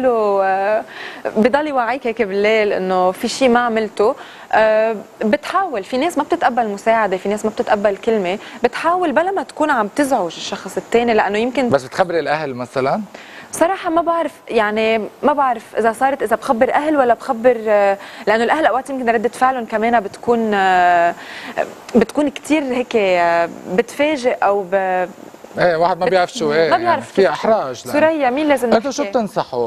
بضل يوعيك هيك بالليل انه في شيء ما عملته. بتحاول، في ناس ما بتتقبل مساعده، في ناس ما بتتقبل كلمه، بتحاول بلا ما تكون عم تزعج الشخص الثاني، لانه يمكن. بس بتخبري الاهل مثلا؟ صراحة ما بعرف، يعني ما بعرف إذا بخبر أهل ولا بخبر، لأنه الأهل أوقات يمكن ردة فعلهم كمان بتكون كتير هيك بتفاجئ أو ايه واحد ما بيعرف شو ايه، ما بيعرف في احراج. سوريا مين لازم نحكي؟ انتوا شو بتنصحوا؟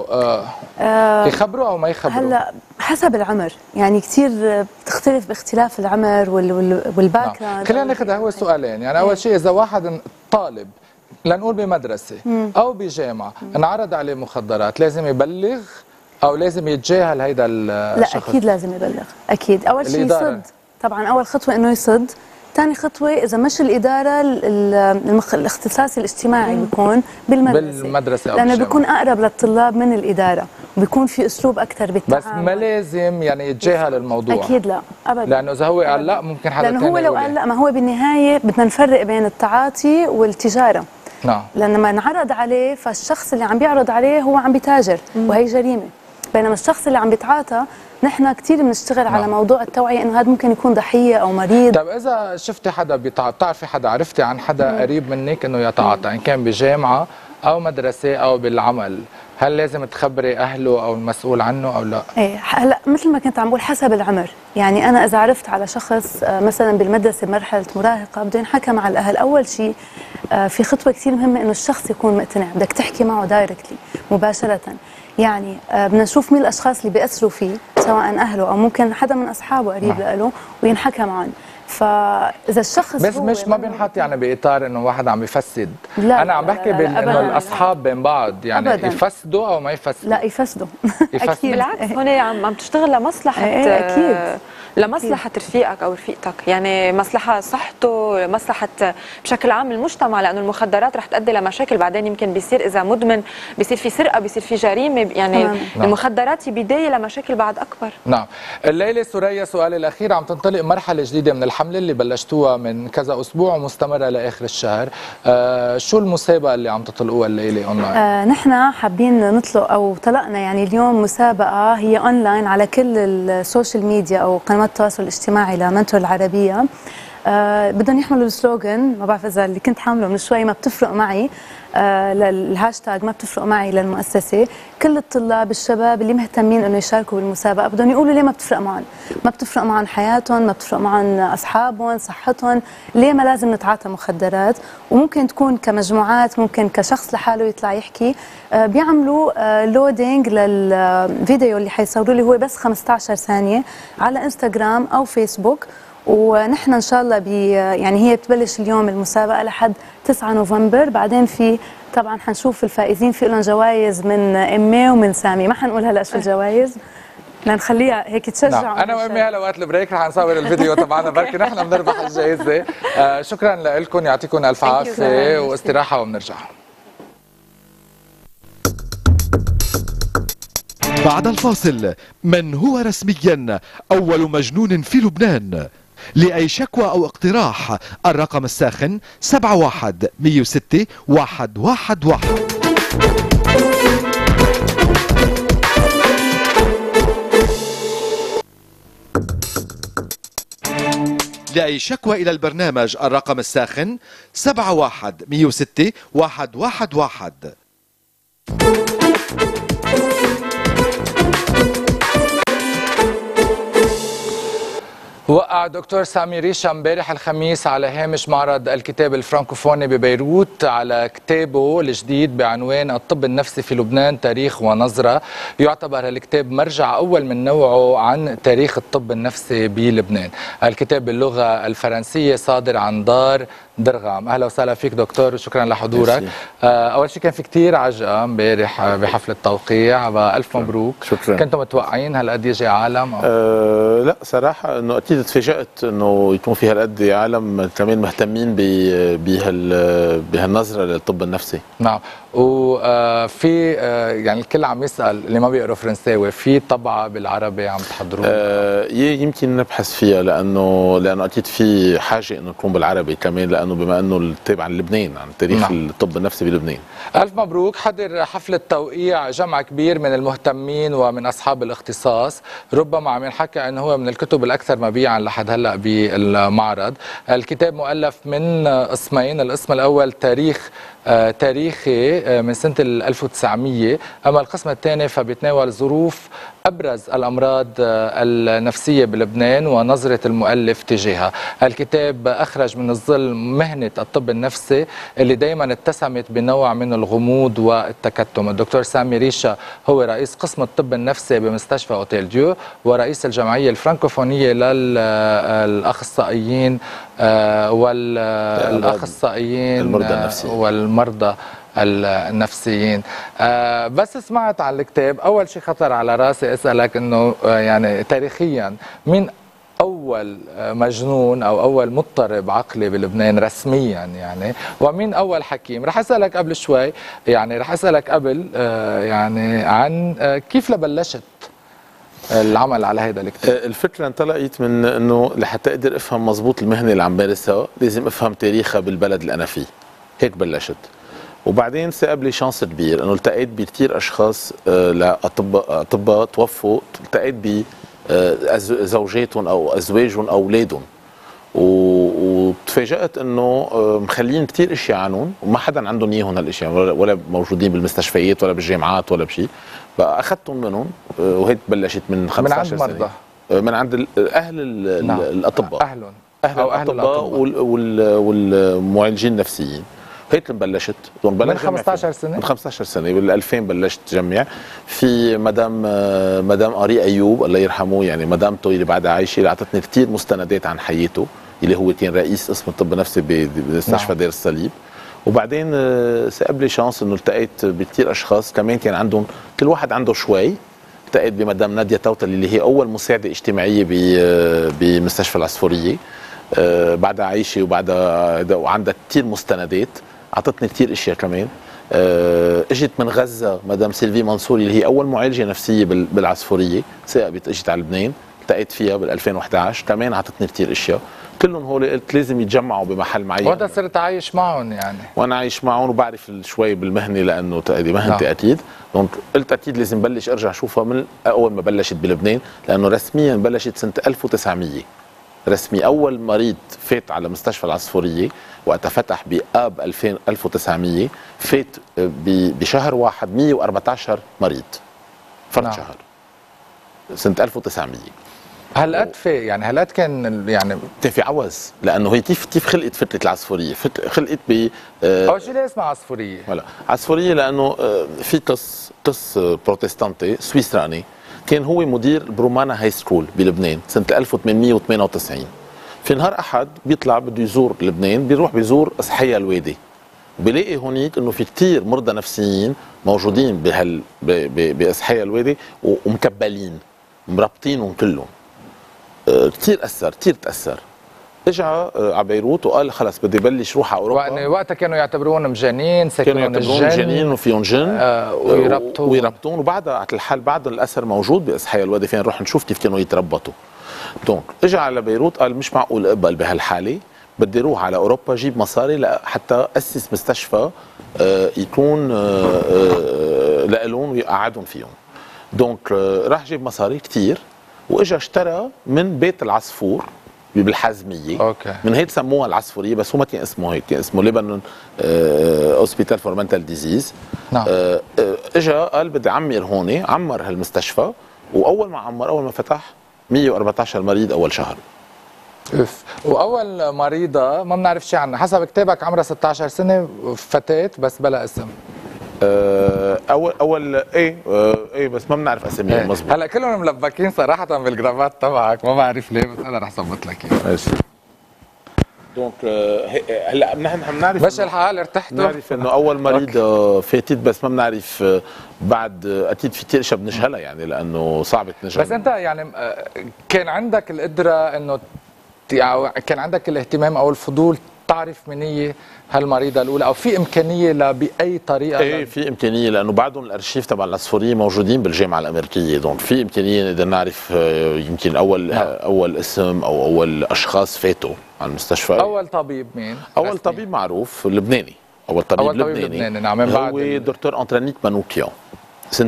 يخبروا او ما يخبروا؟ هلا حسب العمر، يعني كثير بتختلف باختلاف العمر والباك جراوند. خلينا ناخذ هو سؤالين، يعني اول شيء اذا واحد طالب لنقول بمدرسه او بجامعه انعرض عليه مخدرات، لازم يبلغ او لازم يتجاهل هيدا الشخص؟ لا اكيد لازم يبلغ، اكيد. اول شيء يصد، طبعا اول خطوه انه يصد. ثاني خطوة إذا مش الإدارة الاختصاص الاجتماعي بيكون بالمدرسة أو لأنه بيكون أقرب للطلاب من الإدارة، وبيكون في أسلوب أكثر بالتعامل. بس ما لازم يعني يتجاهل الموضوع. أكيد لا أبدا، لأنه إذا هو قال لا ممكن حدا ثاني. لأنه هو لو قال لا، ما هو بالنهاية بدنا نفرق بين التعاطي والتجارة. نعم. لما انعرض عليه، فالشخص اللي عم بيعرض عليه هو عم بيتاجر وهي جريمة، بينما الشخص اللي عم بيتعاطى نحن كثير بنشتغل على موضوع التوعية انه هذا ممكن يكون ضحية او مريض. طيب اذا شفتي حدا بتعرفي حدا، عرفتي عن حدا قريب منك انه يتعاطى ان كان بجامعة او مدرسة او بالعمل، هل لازم تخبري اهله او المسؤول عنه او لا؟ ايه هلا مثل ما كنت عم بقول حسب العمر، يعني انا اذا عرفت على شخص مثلا بالمدرسة بمرحلة مراهقة بده ينحكى مع الاهل. اول شيء في خطوة كثير مهمة انه الشخص يكون مقتنع، بدك تحكي معه دايركتلي مباشرة، يعني بدنا نشوف مين الاشخاص اللي بيأثروا فيه، سواء اهله او ممكن حدا من اصحابه قريب له، وينحكى معهم. فاذا الشخص بس مش ما بينحط يعني باطار انه واحد عم يفسد. لا انا عم بحكي انه الاصحاب بين بعض يعني أبداً. يفسدوا او ما يفسدوا. لا يفسدوا. اكيد بالعكس، هون عم تشتغل لمصلحه. اكيد لمصلحه رفيقك او رفيقتك، يعني مصلحه صحته، مصلحه بشكل عام المجتمع، لانه المخدرات رح تؤدي لمشاكل بعدين. يمكن بيصير اذا مدمن بيصير في سرقه، بيصير في جريمه، يعني نعم. المخدرات هي بدايه لمشاكل بعد اكبر. نعم. الليله سوريا سؤالي الاخير، عم تنطلق مرحله جديده من الحمله اللي بلشتوها من كذا اسبوع ومستمره لاخر الشهر، شو المسابقه اللي عم تطلقوها الليله اونلاين؟ نحن حابين نطلق او طلقنا يعني اليوم مسابقه هي اونلاين على كل السوشيال ميديا او قنوات التواصل الاجتماعي لمنتور العربيه. بدهم يحملوا السلوغن، ما بعرف اذا اللي كنت حامله من شوي، ما بتفرق معي، الهاشتاج ما بتفرق معي للمؤسسه. كل الطلاب الشباب اللي مهتمين انه يشاركوا بالمسابقه بدهم يقولوا ليه ما بتفرق معهم، ما بتفرق معهم حياتهم، ما بتفرق معهم اصحابهم، صحتهم، ليه ما لازم نتعاطى مخدرات. وممكن تكون كمجموعات، ممكن كشخص لحاله يطلع يحكي. بيعملوا لودينج للفيديو اللي حيصوروا لي، هو بس 15 ثانيه على انستغرام او فيسبوك، ونحن ان شاء الله يعني هي بتبلش اليوم المسابقه لحد 9 نوفمبر. بعدين في طبعا حنشوف الفائزين، في لهم جوائز من امي ومن سامي، ما حنقول هلا شو الجوائز لنخليها هيك تشجع. نعم. انا وامي هلا وقت البريك رح نصور الفيديو تبعنا، بركي نحن بنربح الجائزه. شكرا لكم، يعطيكم الف عافيه واستراحه وبنرجع. بعد الفاصل، من هو رسميا أول مجنون في لبنان؟ لأي شكوى أو اقتراح الرقم الساخن 71 106 111. لأي شكوى إلى البرنامج الرقم الساخن 71 106 111. وقع دكتور سامي ريشا امبارح الخميس على هامش معرض الكتاب الفرنكوفوني ببيروت على كتابه الجديد بعنوان الطب النفسي في لبنان تاريخ ونظرة. يعتبر الكتاب مرجع أول من نوعه عن تاريخ الطب النفسي بلبنان. الكتاب باللغة الفرنسية صادر عن دار درغام. اهلا وسهلا فيك دكتور وشكرا لحضورك. اول شيء كان في كثير عجقه امبارح بحفل التوقيع، والف مبروك. شكرا. كنتم متوقعين هالقد يجي عالم؟ لا صراحه انه اكيد تفاجات انه يكون في هالقد عالم كمان مهتمين بهالنظره للطب النفسي. نعم. وفي يعني الكل عم يسال اللي ما بيقروا فرنساوي، في طبعه بالعربي عم تحضروها؟ يمكن نبحث فيها لانه اكيد في حاجه انه تكون بالعربي كمان، لانه بما انه الكتاب عن لبنان، عن تاريخ نعم. الطب النفسي بلبنان. الف مبروك. حضر حفله توقيع جمع كبير من المهتمين ومن اصحاب الاختصاص، ربما عم ينحكى انه هو من الكتب الاكثر مبيعا لحد هلا بالمعرض. الكتاب مؤلف من قسمين، القسم الاول تاريخي من سنة 1900، أما القسم الثاني فبيتناول ظروف أبرز الأمراض النفسية بلبنان ونظرة المؤلف تجاهها. الكتاب أخرج من الظل مهنة الطب النفسي اللي دايما اتسمت بنوع من الغموض والتكتم. الدكتور سامي ريشة هو رئيس قسم الطب النفسي بمستشفى أوتيل ديو، ورئيس الجمعية الفرنكوفونية للأخصائيين والأخصائيين والمرضى النفسيين. بس سمعت عن الكتاب، أول شيء خطر على راسي أسألك إنه يعني تاريخيا مين أول مجنون أو أول مضطرب عقلي بلبنان رسميا يعني، ومين أول حكيم؟ رح أسألك قبل شوي، يعني رح أسألك قبل يعني عن كيف لبلشت العمل على هذا الكتاب. الفكره انطلقت من انه لحتى اقدر افهم مزبوط المهنه اللي عم مارسها لازم افهم تاريخها بالبلد اللي انا فيه، هيك بلشت. وبعدين سأب لي شانس كبير انه التقيت بكثير اشخاص اطباء توفوا، التقيت بزوجاتهم او ازواجهم او اولادهم، وتفاجأت انه مخلين كثير اشياء عنهم وما حدا عندهم اياهم هالاشياء، ولا موجودين بالمستشفيات ولا بالجامعات ولا بشيء. بقى اخذتهم منهم، وهيك بلشت من 15 سنه. من عند مرضى؟ من عند اهل الاطباء، اهل الاطباء والمعالجين النفسيين. هيك بلشت من 15 سنه. من 15 سنه بال 2000 بلشت جمع. في مدام أري أيوب الله يرحمه، يعني مدامته اللي بعدها عايشه، اللي اعطتني كثير مستندات عن حياته، اللي هو كان رئيس قسم الطب النفسي بمستشفى دير الصليب. وبعدين سأب لي شانس انه التقيت بكثير اشخاص كمان كان عندهم، كل واحد عنده شوي. التقيت بمدام نادية توتل اللي هي اول مساعده اجتماعيه بمستشفى العصفوريه، بعدها عايشه وعندها كثير مستندات، اعطتني كثير اشياء كمان. اجت من غزه مدام سيلفي منصوري اللي هي اول معالجه نفسيه بالعصفوريه، ثاقبت اجت على لبنان، التقيت فيها بال 2011 كمان، اعطتني كثير اشياء. كلهم هول قلت لازم يتجمعوا بمحل معين، وهذا صرت عايش معهم يعني، وانا عايش معهم وبعرف شوي بالمهنه لانه هذه مهنتي اكيد. دونك قلت اكيد لازم بلش ارجع اشوفها من اول ما بلشت بلبنان، لانه رسميا بلشت سنه 1900 رسمي. اول مريض فات على مستشفى العصفوريه وقتها فتح بآب 1900 فات بشهر واحد 114 مريض فرد شهر سنه 1900. هالقد يعني هالقد كان يعني في عوز، لانه هي كيف خلقت فتره العصفوريه؟ خلقت اول شيء ليه اسمها عصفوريه؟ ولا عصفوريه لانه في قس بروتستانتي سويسراني كان هو مدير برومانا هاي سكول بلبنان سنه 1898. في نهار احد بيطلع بده يزور لبنان، بيروح بيزور اصحياء الوادي، بلاقي هونيك انه في كثير مرضى نفسيين موجودين باصحياء الوادي ومكبلين مربطينهم كلهم. كثير تاثر. اجى على بيروت وقال خلص بدي بلش روح على اوروبا. وقتها كانوا يعتبرونهم مجانين، كانوا يعتبرونهم مجانين وفيهم جن، ويربطون. وبعدها على الحال بعد الاثر موجود باصحياء الوادي، فين نروح نشوف كيف كانوا يتربطوا. دونك اجى على بيروت قال مش معقول اقبل بهالحاله، بدي اروح على اوروبا جيب مصاري حتى اسس مستشفى يكون لالون ويقعدهم فيهم. دونك راح جيب مصاري كثير واجى اشترى من بيت العصفور بالحزميه. اوكي. من هيك سموها العصفوريه، بس هو ما كان اسمه هيك، كان اسمه ليبنان هوسبيتال فور منتال ديزيز. نعم. اجى قال بدي اعمر هون، عمر هالمستشفى، واول ما فتح 114 مريض اول شهر. واول مريضه ما بنعرف شيء عنها، حسب كتابك عمرها 16 سنه، فتاه بس بلا اسم. اول ايه بس ما بنعرف اساميهم مظبوط. هلا كلهم ملبكين صراحه بالجرافات تبعك، ما بعرف ليه، بس انا رح ظبط لك اياه. دونك هلا نحن بنعرف مش الحال ارتحتوا؟ بنعرف انه اول مريض فاتت، بس ما بنعرف بعد اكيد في كثير اشياء بنجهلها يعني لانه صعب تنجهلها. بس انت يعني كان عندك القدره انه كان عندك الاهتمام او الفضول تعرف من هي هالمريضه الاولى، او في امكانيه باي طريقه؟ ايه في امكانيه، لانه بعضهم الارشيف تبع العصفوريه موجودين بالجامعه الامريكيه، دونك في امكانيه نقدر نعرف يمكن اول اسم او اول اشخاص فاتوا على المستشفى. اول طبيب مين؟ اول طبيب معروف لبناني، اول طبيب لبناني نعم، من بعد هو دكتور أنطرانيك مانوكيان. سنه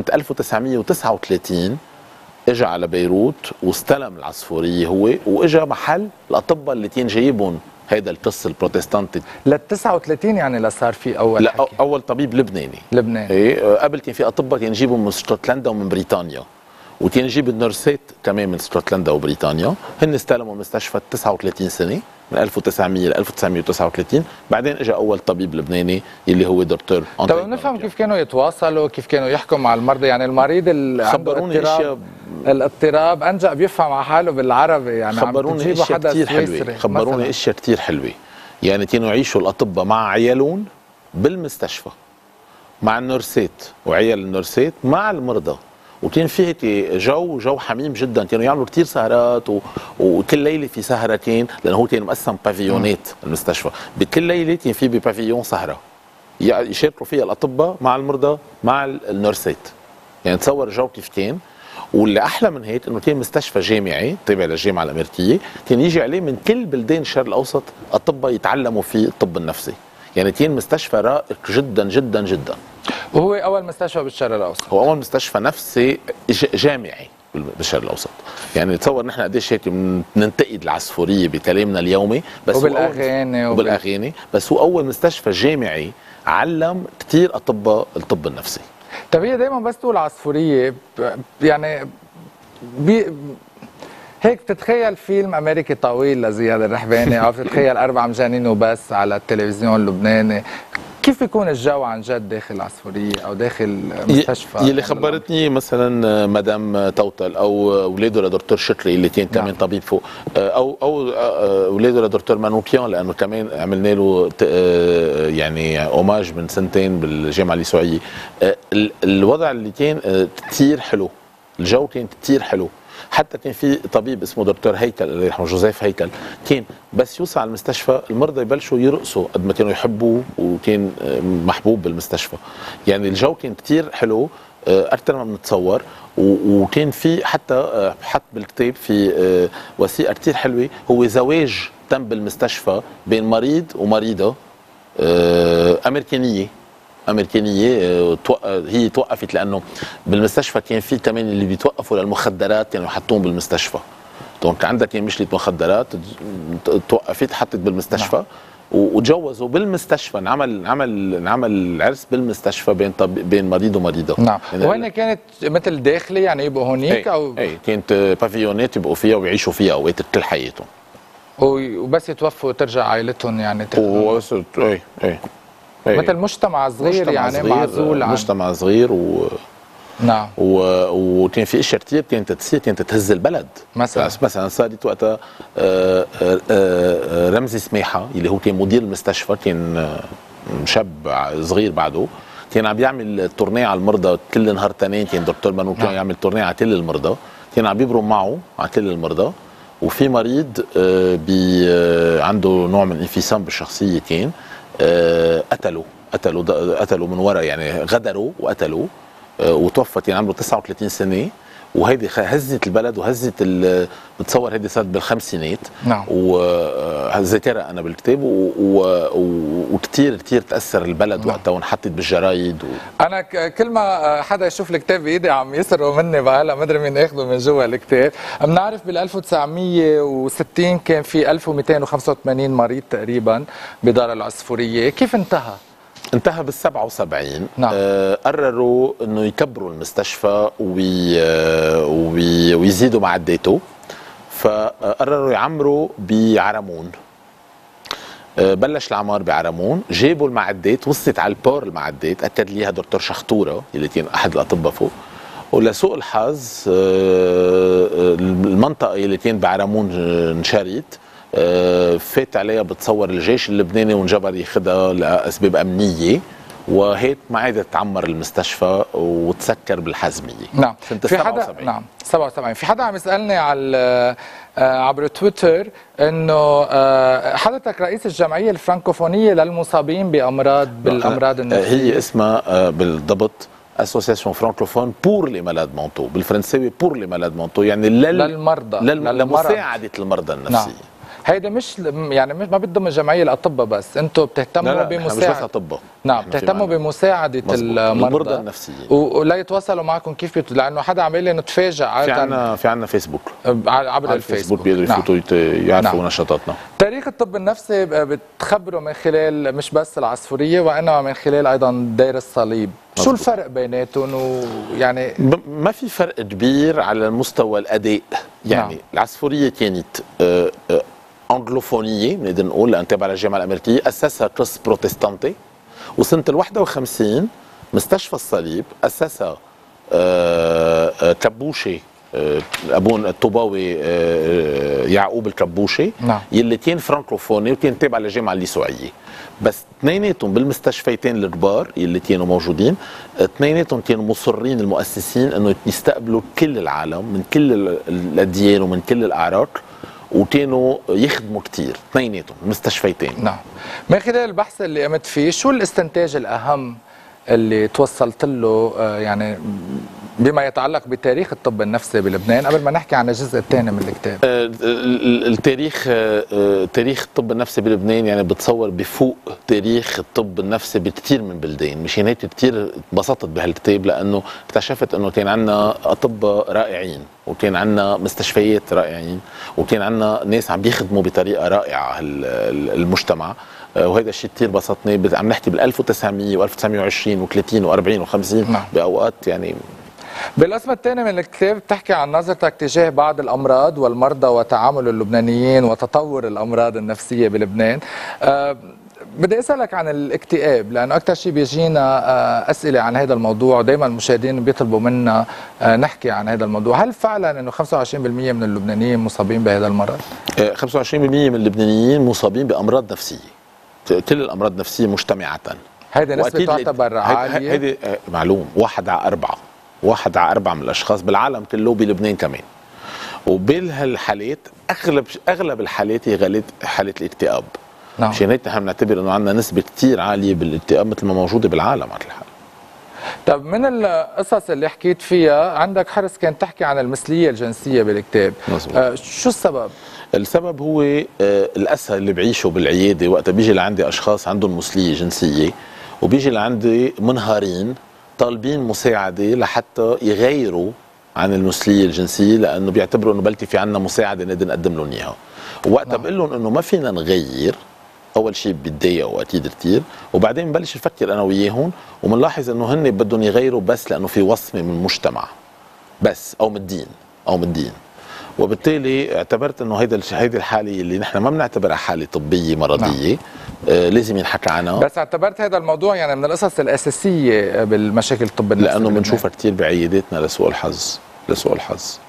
1939 اجى على بيروت واستلم العصفوريه هو، واجى محل الاطباء اللي كان جايبهم هيدا القص البروتستانتي. لل 39 يعني لصار في اول لا حكي. اول طبيب لبناني. ايه قبل كان في اطباء كان يجيبهم من اسكتلندا ومن بريطانيا، وكان يجيب النرسات كمان من اسكتلندا وبريطانيا. هن استلموا المستشفى 39 سنه من 1900 ل 1939، بعدين اجى اول طبيب لبناني اللي هو دكتور طيب نفهم كيف كانوا يتواصلوا، كيف كانوا يحكوا مع المرضى، يعني المريض اللي خبروني اشياء الاضطراب انجا بيفهم على حاله بالعربي، يعني خبروني اشياء كثير حلوه، خبروني اشياء كثير حلوه، يعني كانوا يعيشوا الاطباء مع عيالهم بالمستشفى مع النرسات وعيال النرسات مع المرضى، وكان في هيك جو حميم جدا. كانوا يعملوا كثير سهرات وكل ليله في سهره، كان لانه هو كان مقسم بافيونات المستشفى، بكل ليله كان في ببافيون سهره يشاركوا فيها الاطباء مع المرضى مع النرسات. يعني تصور الجو كيف كان. واللي احلى من هيك انه كان مستشفى جامعي تابع للجامعه الامريكيه، كان يجي عليه من كل بلدان الشرق الاوسط اطباء يتعلموا فيه الطب النفسي، يعني كان مستشفى رائق جدا جدا جدا. وهو اول مستشفى بالشرق الاوسط، هو اول مستشفى نفسي جامعي بالشرق الاوسط. يعني تصور نحن قديش هيك بننتقد العصفوريه بكلامنا اليومي، بس وبالاغاني بس هو اول مستشفى جامعي علم كثير اطباء الطب النفسي. طيب هي دائما بس تقول عصفوريه يعني هيك بتتخيل فيلم امريكي طويل لزياد الرحباني، او بتتخيل 4 مجانين وبس على التلفزيون اللبناني. كيف بيكون الجو عن جد داخل العصفوريه او داخل مستشفى؟ يلي خبرتني مثلا مدام توتل او اولاده لدكتور شكري اللي كان كمان طبيب فوق، او اولاده لدكتور مانوكيان، لانه كمان عملنا له يعني اوماج من سنتين بالجامعه اليسوعيه. الوضع اللي كان كثير حلو، الجو كان كثير حلو. حتى كان في طبيب اسمه دكتور هيكل الله يرحمه، جوزيف هيكل، كان بس يوصل على المستشفى المرضى يبلشوا يرقصوا قد ما كانوا يحبوه، وكان محبوب بالمستشفى. يعني الجو كان كتير حلو اكثر ما بنتصور. وكان في حتى حط بالكتاب في وثيقه كتير حلوه، هو زواج تم بالمستشفى بين مريض ومريضه امريكانيه. هي توقفت لانه بالمستشفى كان في كمان اللي بيتوقفوا للمخدرات كانوا يحطوهم بالمستشفى. دونك عندك مشكله مخدرات، توقفت حطت بالمستشفى وتجوزوا بالمستشفى. نعمل عرس بالمستشفى بين مريض ومريضه. نعم. يعني وين كانت مثل داخلي يعني يبقوا هونيك او كانت بافيونات يبقوا فيها ويعيشوا فيها اوقات كل حياتهم. وبس يتوفوا ترجع عائلتهم يعني تاخذ. مثل مجتمع صغير يعني معزول عن مجتمع صغير نعم. وكان في اشياء كثير كانت تصير، كانت تهز البلد. مثلا صارت وقتها رمزي سماحه اللي هو كان مدير المستشفى، كان شاب صغير بعده، كان عم بيعمل تورنيه على المرضى كل نهار تنين. كان دكتور مانوكيان يعمل تورنيه على كل المرضى، كان عم بيبرم معه على كل المرضى. وفي مريض عنده نوع من الانفصام بالشخصيه، كان قتلوا من وراء، يعني غدروا وقتلوا وتوفى. كان عمره 39 سنه. وهيدي هزت البلد وهزت بتصور هيدي صارت بالخمسينات. نعم. وذاكرها انا بالكتاب وكثير تاثر البلد وقتها وانحطت بالجرايد انا كل ما حدا يشوف الكتاب بايدي عم يسرقوا مني بقى، هلا ما ادري مين اخذه من جوا الكتاب. بنعرف بال 1960 كان في 1285 مريض تقريبا بدار العصفوريه. كيف انتهى؟ انتهى بال77. نعم. قرروا انه يكبروا المستشفى ويزيدوا معداته، فقرروا يعمروا بعرمون. بلش العمار بعرمون، جابوا المعدات، وصلت على البور المعدات، اكد ليها دكتور شخطوره اللي كان احد الاطباء فوق. ولسوء الحظ المنطقه اللي كان بعرمون انشرت، فات عليها بتصور الجيش اللبناني وانجبر ياخذها لاسباب امنيه، وهيك ما عادت تعمر المستشفى وتسكر بالحزميه. نعم. سنة في حدا 77. نعم 77. في حدا عم يسالني على عبر تويتر انه حضرتك رئيس الجمعيه الفرنكوفونيه للمصابين بالامراض النفسيه. هي اسمها بالضبط اسوسياسيون فرانكوفون بور لي مالاد مونتو، بالفرنساوي بور لي مالاد مونتو، يعني للمرضى لمساعده المرضى النفسيه. نعم. هيدا مش يعني ما بتضم الجمعيه الاطباء بس، انتم بتهتموا بمساعده. مش بس اطباء. نعم، بتهتموا بمساعده المرضى النفسيه ولا يتواصلوا معكم كيف لانه حدا عم يقول لي انه تفاجئ في عندنا فيسبوك عبر الفيسبوك بيقدروا يفوتوا يعرفوا نشاطاتنا. تاريخ الطب النفسي بتخبره من خلال مش بس العصفوريه وانما من خلال ايضا دير الصليب. شو الفرق بيناتهم؟ ويعني ما في فرق كبير على مستوى الاداء، يعني العصفوريه كانت انجلوفونيه بنقدر نقول لان تابعه للجامعه الامريكيه، اسسها كريس بروتستانتي، وسنه ال 51 مستشفى الصليب اسسها كبوشي ابون الطوباوي يعقوب الكبوشي، يلي كان فرانكوفوني وكان تابع للجامعه الليسوعيه. بس اثنيناتهم بالمستشفيتين الكبار يلي كانوا موجودين، اثنيناتهم كانوا مصرين المؤسسين انه يستقبلوا كل العالم من كل الاديان ومن كل الاعراق، وكانوا يخدموا كثير اثنيناتهم المستشفيتين. نعم. من خلال البحث اللي قمت فيه، شو الاستنتاج الاهم اللي توصلت له يعني بما يتعلق بتاريخ الطب النفسي بلبنان قبل ما نحكي عن الجزء الثاني من الكتاب؟ التاريخ تاريخ الطب النفسي بلبنان يعني بتصور بفوق تاريخ الطب النفسي بكثير من بلدان، مشان هيك كثير انبسطت بهالكتاب لانه اكتشفت انه كان عندنا اطباء رائعين، وكان عندنا مستشفيات رائعين، وكان عندنا ناس عم بيخدموا بطريقه رائعه المجتمع، وهذا الشيء كثير بسطني. عم نحكي بال 1900 و1920 و30 و40 و50 باوقات يعني. بالقسم الثاني من الكتاب بتحكي عن نظرتك تجاه بعض الامراض والمرضى وتعامل اللبنانيين وتطور الامراض النفسيه بلبنان. بدي اسالك عن الاكتئاب لانه اكثر شيء بيجينا اسئله عن هذا الموضوع، ودائما المشاهدين بيطلبوا منا نحكي عن هذا الموضوع. هل فعلا انه 25% من اللبنانيين مصابين بهذا المرض؟ 25% من اللبنانيين مصابين بامراض نفسيه، كل الامراض النفسيه مجتمعه. هيدي نسبه تعتبر عاليه؟ هيدي معلوم 1 على 4، 1 على 4 من الاشخاص بالعالم كله، بلبنان كمان. وبهالحالات اغلب الحالات هي حاله الاكتئاب. نعم. مشان هيك نحن بنعتبر انه عندنا نسبه كثير عاليه بالاكتئاب مثل ما موجوده بالعالم على الحال. طب من القصص اللي حكيت فيها عندك حرص كان تحكي عن المثليه الجنسيه بالكتاب. شو السبب؟ السبب هو الاسى اللي بعيشه بالعياده وقت بيجي لعندي اشخاص عندهم مثليه جنسيه، وبيجي لعندي منهارين طالبين مساعده لحتى يغيروا عن المثليه الجنسيه، لانه بيعتبروا انه بلكي في عندنا مساعده نقدر نقدم لهم اياها. ووقتها بقول لهم انه ما فينا نغير، اول شيء بيتضايقوا اكيد كثير، وبعدين ببلش نفكر انا وياهم وبنلاحظ انه هن بدهم يغيروا بس لانه في وصمه من المجتمع بس او من الدين وبالتالي اعتبرت انه هيدي الحاله اللي نحن ما بنعتبرها حاله طبيه مرضيه لازم ينحكى عنها. بس اعتبرت هذا الموضوع يعني من القصص الاساسيه بالمشاكل الطب النفسي لانه بنشوفها كثير بعياداتنا لسوء الحظ.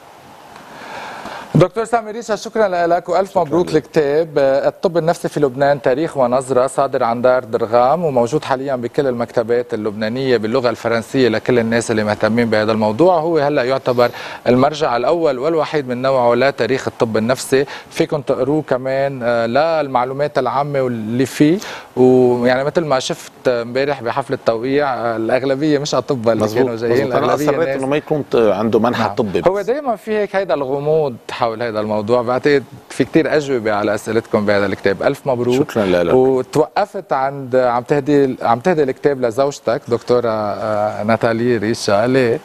دكتور سامي ريشة، شكرا لك والف مبروك الكتاب الطب النفسي في لبنان تاريخ ونظرة، صادر عن دار درغام وموجود حاليا بكل المكتبات اللبنانية باللغة الفرنسية لكل الناس اللي مهتمين بهذا الموضوع. هو هلا يعتبر المرجع الأول والوحيد من نوعه لتاريخ الطب النفسي، فيكم تقروه كمان للمعلومات العامة واللي فيه. ويعني مثل ما شفت امبارح بحفل التوقيع الأغلبية مش أطباء اللي كانوا جايين، الأغلبية أنا أصريت إنه ما يكون عنده منحى طبي. هو دايما في هيك هيدا الغموض حول هذا الموضوع. بعتقد في كتير أجوبة على أسئلتكم بهذا الكتاب. ألف مبروك. شكرا لك. وتوقفت عند عم تهدي الكتاب لزوجتك دكتورة ناتالي ريشة. ليه؟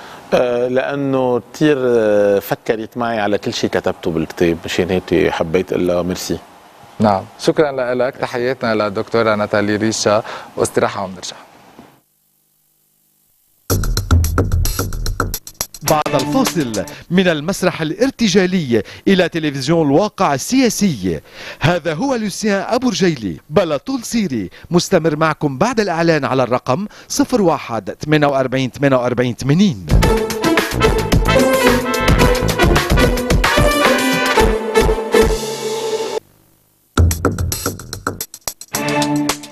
لأنه كتير فكرت معي على كل شيء كتبته بالكتاب، مشان هيك حبيت أقول لها ميرسي. نعم، شكرا لك. تحياتنا للدكتورة ناتالي ريشة واستراحة وبنرجع. بعد الفاصل من المسرح الارتجالي إلى تلفزيون الواقع السياسي، هذا هو لوسيان أبو رجيلي بلا طول سيري، مستمر معكم بعد الإعلان على الرقم 01 48 48 80.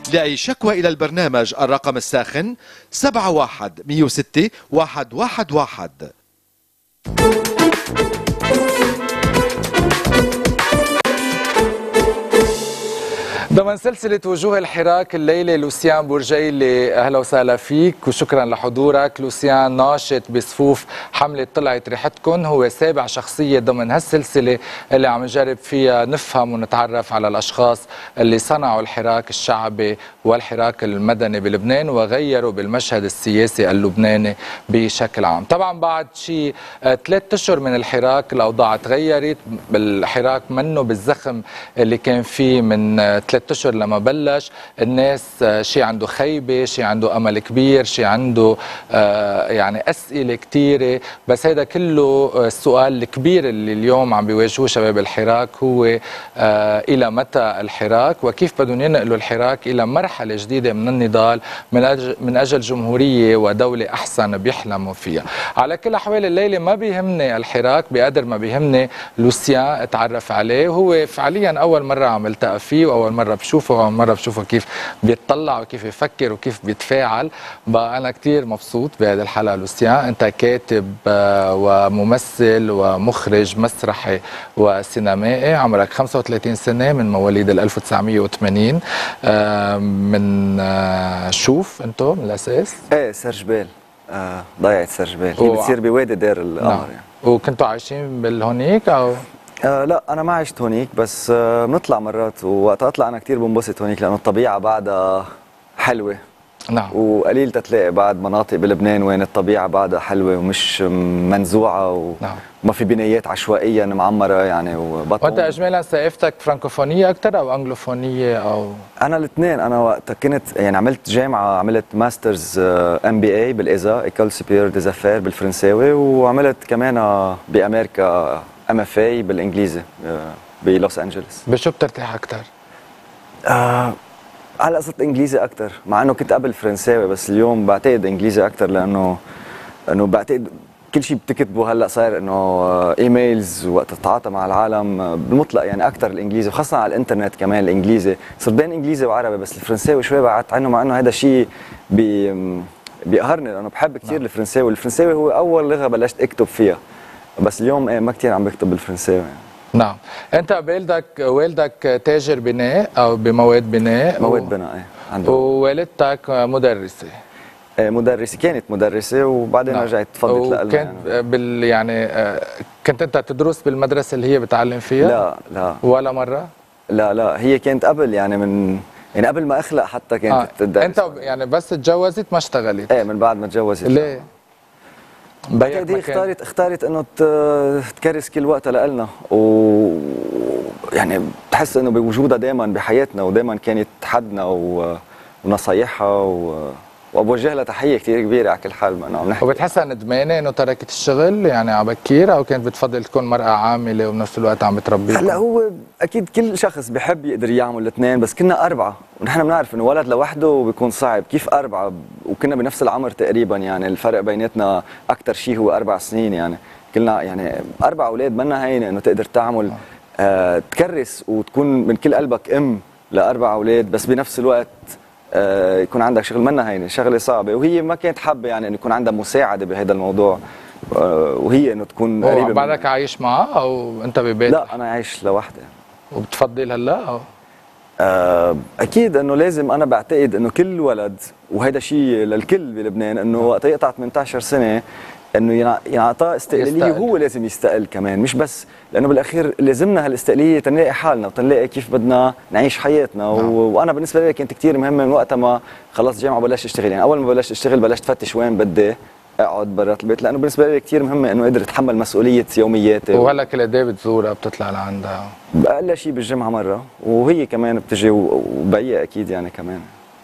لأي شكوى إلى البرنامج الرقم الساخن 71 106 111. ضمن سلسلة وجوه الحراك الليلة لوسيان بورجيلي، أهلا وسهلا فيك وشكرا لحضورك. لوسيان ناشط بصفوف حملة طلعت ريحتكم، هو سابع شخصية ضمن هالسلسلة اللي عم نجرب فيها نفهم ونتعرف على الأشخاص اللي صنعوا الحراك الشعبي والحراك المدني بلبنان وغيروا بالمشهد السياسي اللبناني بشكل عام. طبعا بعد شيء 3 أشهر من الحراك الأوضاع تغيرت، بالحراك منه بالزخم اللي كان فيه من 3 أشهر لما بلش. الناس شيء عنده خيبة، شيء عنده أمل كبير، شيء عنده يعني أسئلة كتيرة، بس هذا كله السؤال الكبير اللي اليوم عم بيواجهوه شباب الحراك هو إلى متى الحراك، وكيف بدهم ينقلوا الحراك إلى مرحلة جديدة من النضال من أجل جمهورية ودولة أحسن بيحلموا فيها. على كل الأحوال الليلة ما بيهمني الحراك بقدر ما بيهمني لوسيان اتعرف عليه. هو فعليا أول مرة عم التقى فيه وأول مرة بشوفه وأول مرة بشوفه كيف بيطلع وكيف يفكر وكيف بيتفاعل. بقى أنا كتير مبسوط بهذه الحلقة. لوسيان أنت كاتب وممثل ومخرج مسرحي وسينمائي، عمرك 35 سنة، من مواليد 1980. من شوف أنتو من الأساس؟ إيه سرجبال، ضيعة سرجبال، هي بتصير بوادي دير القمر. نعم. يعني. وكنتوا عايشين بالهونيك أو؟ لا أنا ما عشت هونيك، بس بنطلع مرات، ووقت أطلع أنا كتير بنبسط هونيك لأنه الطبيعة بعدها حلوة. نعم. وقليل تتلاقي بعد مناطق بلبنان وين الطبيعة بعدها حلوة ومش منزوعة نعم. وما في بنايات عشوائية معمرة يعني. وأنت إجمالا ثقافتك فرانكوفونية أكثر أو أنجلوفونية أو؟ أنا الاثنين. أنا وقت كنت يعني عملت جامعة، عملت ماسترز MBA بالإيزا إيكول سوبير ديز أفير بالفرنساوي، وعملت كمان بأمريكا MFA بالإنجليزي بلوس أنجلوس. بشو بترتاح أكثر؟ هلا صرت انجليزي اكثر، مع انه كنت قبل فرنساوي، بس اليوم بعتقد انجليزي اكثر لانه بعتقد كل شيء بتكتبه هلا صاير انه ايميلز، وقت تتعاطى مع العالم بالمطلق يعني اكثر الانجليزي، وخاصه على الانترنت كمان الانجليزي صرت بين انجليزي وعربي، بس الفرنساوي شوي بعدت عنه، مع انه هذا شيء بيقهرني لانه بحب كثير الفرنساوي. الفرنساوي هو اول لغه بلشت اكتب فيها، بس اليوم ما كثير عم بكتب بالفرنساوي يعني. نعم. انت والدك تاجر بناء او بمواد بناء؟ مواد بناء ايه عنده. ووالدتك مدرسه؟ مدرسه، كانت مدرسه وبعدين نعم. رجعت تفضلت لها. كانت يعني كنت انت تدرس بالمدرسه اللي هي بتعلم فيها؟ لا ولا مره؟ لا هي كانت قبل يعني يعني قبل ما اخلق حتى كانت تدرس. انت يعني بس تجوزت ما اشتغلت؟ ايه من بعد ما تجوزت. ليه؟ دي اختارت انه تكرس كل وقتها لنا، يعني بتحس انه بوجودها دائما بحياتنا، ودائما كانت حدنا ونصايحها وبوجه لها تحيه كثير كبيره على كل حال. ما عم نحكي. وبتحسها ندمانه انه تركت الشغل يعني على بكير، او كانت بتفضل تكون مرأة عامله وبنفس الوقت عم بتربي؟ هلا هو اكيد كل شخص بحب يقدر يعمل الاثنين، بس كنا 4 ونحن بنعرف انه ولد لوحده بيكون صعب، كيف 4؟ وكنا بنفس العمر تقريبا، يعني الفرق بيناتنا اكثر شيء هو 4 سنين، يعني كلنا يعني 4 اولاد منا هينه انه تقدر تعمل تكرس وتكون من كل قلبك ل4 اولاد، بس بنفس الوقت يكون عندك شغل منا هينه، شغله صعبه. وهي ما كانت حابه يعني انه يكون عندها مساعده بهذا الموضوع، وهي انه تكون قريبه. بعدك عايش معها او انت ببيتك؟ لا انا عايش لوحدي. وبتفضل هلا او؟ اكيد انه لازم، انا بعتقد انه كل ولد، وهذا شيء للكل بلبنان، انه وقت يقطع 18 سنه انه ينعطى استقلاليه، وهو لازم يستقل كمان، مش بس لانه بالاخير لازمنا هالاستقلاليه تنلاقي حالنا وتنلاقي كيف بدنا نعيش حياتنا. وانا بالنسبه لي كانت كثير مهمه من وقتها ما خلصت جامعه وبلشت اشتغل، يعني اول ما بلشت اشتغل بلشت فتش وين بدي اقعد برات البيت، لانه بالنسبه لي كثير مهمه انه اقدر اتحمل مسؤوليه يومياتي. وهلا كل قد ايه بتزورها بتطلع لعندها؟ اقل شيء بالجمعه مره، وهي كمان بتجي وبيا اكيد يعني كمان.